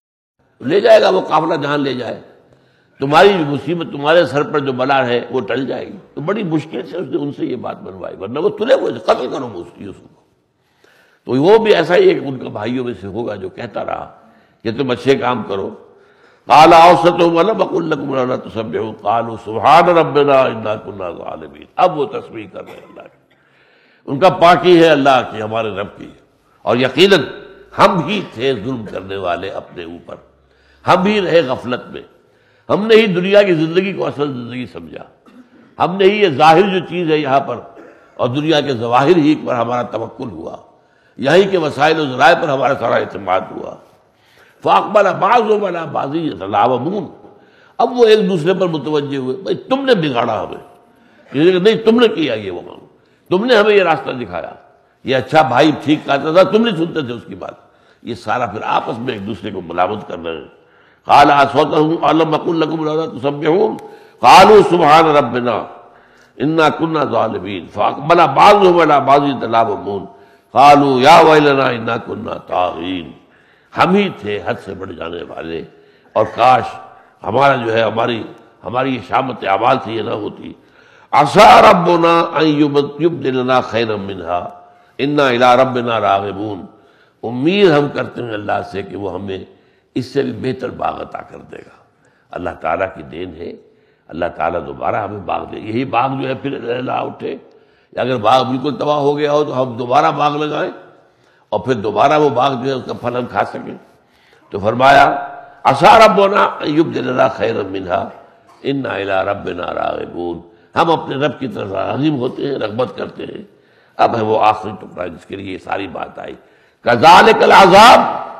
لے جائے گا وہ قافلہ جہاں لے جائے، تمہاری مصیبت، تمہارے سر پر جو بلا ہے وہ ٹل جائے گی۔ تو بڑی مشکل سے اس نے ان سے یہ بات بنوائی، ورنہ وہ تلے ہوئے قتل کرو یوسف کو۔ تو وہ بھی ایسا ہی ایک ان کا بھائیوں میں سے ہوگا جو کہتا رہا کہ تم اچھے کام کرو۔ قال اوسطهم ولم اقل لكم لا تسبحوا قالوا سبحان ربنا انا كنا ظالمين۔ اب وہ تسبیح کر رہے ہیں اللہ کی، ان کا پاکی ہے اللہ کی، ہمارے رب کی، اور یقیناً ہم ہی تھے ظلم کرنے والے اپنے اوپر، ہم ہی رہے غفلت میں، ہم نے ہی دنیا کی زندگی کو اصل زندگی سمجھا، ہم نے ہی یہ ظاہر جو چیز ہے یہاں پر اور دنیا کے ظواہر ہی پر ہمارا توکل ہوا، یہی کے وسائل و ذرائع پر ہمارا سارا اعتماد ہوا۔ فاقبل بعضهم على بعض يتلاومون۔ اب وہ ایک دوسرے پر متوجہ ہوئے، بھائی تم نے بگاڑا ہمیں، نہیں تم نے کیا یہ، وہ تم نے ہمیں یہ راستہ دکھایا، یہ اچھا بھائی ٹھیک کہتا تھا، تم نہیں سنتے تھے اس کی بات، یہ سارا پھر آپس میں ایک دوسرے کو ملامت کر رہے ہیں۔ قال اصوتهم الم اقل لكم لا تسبحون قالوا سبحان ربنا انا كنا ظالمين فاقبل بعضهم على بعض يتلاومون قالوا يا ويلنا انا كنا طاغين۔ ہم ہی تھے حد سے بڑھ جانے والے، اور کاش ہمارا جو ہے ہماری ہماری یہ شامت اعمال تھی یہ نہ ہوتی۔ عسى ربنا ان يبدلنا خيرا منها انا الى ربنا راغبون۔ امید ہم کرتے ہیں اللہ سے کہ وہ ہمیں اس سے بھی بہتر باغ عطا کر دے گا۔ اللہ تعالیٰ کی دین ہے، اللہ تعالیٰ دوبارہ ہمیں باغ دے، یہی باغ جو ہے پھر لہلا اٹھے، اگر باغ بالکل تباہ ہو گیا ہو تو ہم دوبارہ باغ لگائیں اور پھر دوبارہ وہ باغ جو ہے اس کا پھل ہم کھا سکیں۔ تو فرمایا عسى ربنا ان يبدلنا خيرا منها انا الى ربنا راغبون۔ ہم اپنے رب کی طرف راغب ہوتے ہیں، رغبت کرتے ہیں۔ اب ہے وہ آخری ٹکڑا جس کے لیے یہ ساری بات آئی، كذلك العذاب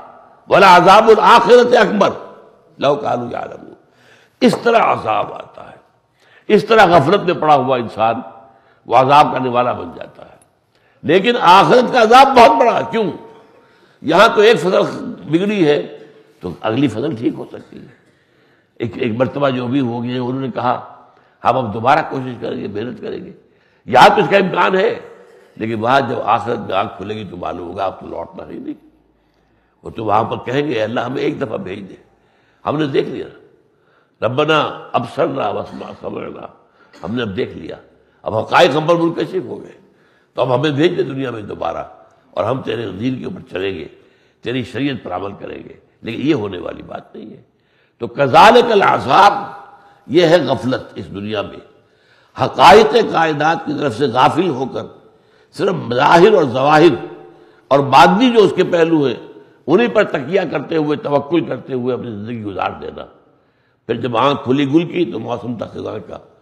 ولعذاب الآخرة اکبر لو كانوا يعلمون۔ اس طرح عذاب آتا ہے، اس طرح غفلت میں پڑا ہوا انسان وہ عذاب کا نوالا بن جاتا ہے، لیکن آخرت کا عذاب بہت بڑا ہے۔ کیوں؟ یہاں تو ایک فصل بگڑی ہے تو اگلی فصل ٹھیک ہو سکتی ہے۔ ایک ایک مرتبہ جو بھی ہو گئے انہوں نے کہا ہم اب دوبارہ کوشش کریں گے، محنت کریں گے، یہاں تو اس کا امکان ہے، لیکن وہاں جب آخرت میں آنکھ کھلے گی تو معلوم ہوگا اب تو لوٹنا ہی نہیں۔ وہ تو وہاں پر کہیں گے اللہ ہمیں ایک دفعہ بھیج دے، ہم نے دیکھ لیا، ربنا ابصرنا واسمعنا سمعنا، ہم نے اب دیکھ لیا، اب حقائق ہم پر منکشف ہو گئے، تو اب ہمیں بھیج دے دنیا میں دوبارہ اور ہم تیرے دین کے اوپر چلیں گے، تیری شریعت پر عمل کریں گے۔ لیکن یہ ہونے والی بات نہیں ہے۔ تو کذالک العذاب، یہ ہے غفلت اس دنیا میں، حقائق کائنات کی طرف سے غافل ہو کر صرف ظاہر اور ظواہر اور باطنی جو اس کے پہلو ہیں انہیں پر تکیہ کرتے ہوئے، توکل کرتے ہوئے اپنی زندگی گزار دینا۔ پھر جب آنکھ کھلی گل کی تو موسم تھا خزاں کا،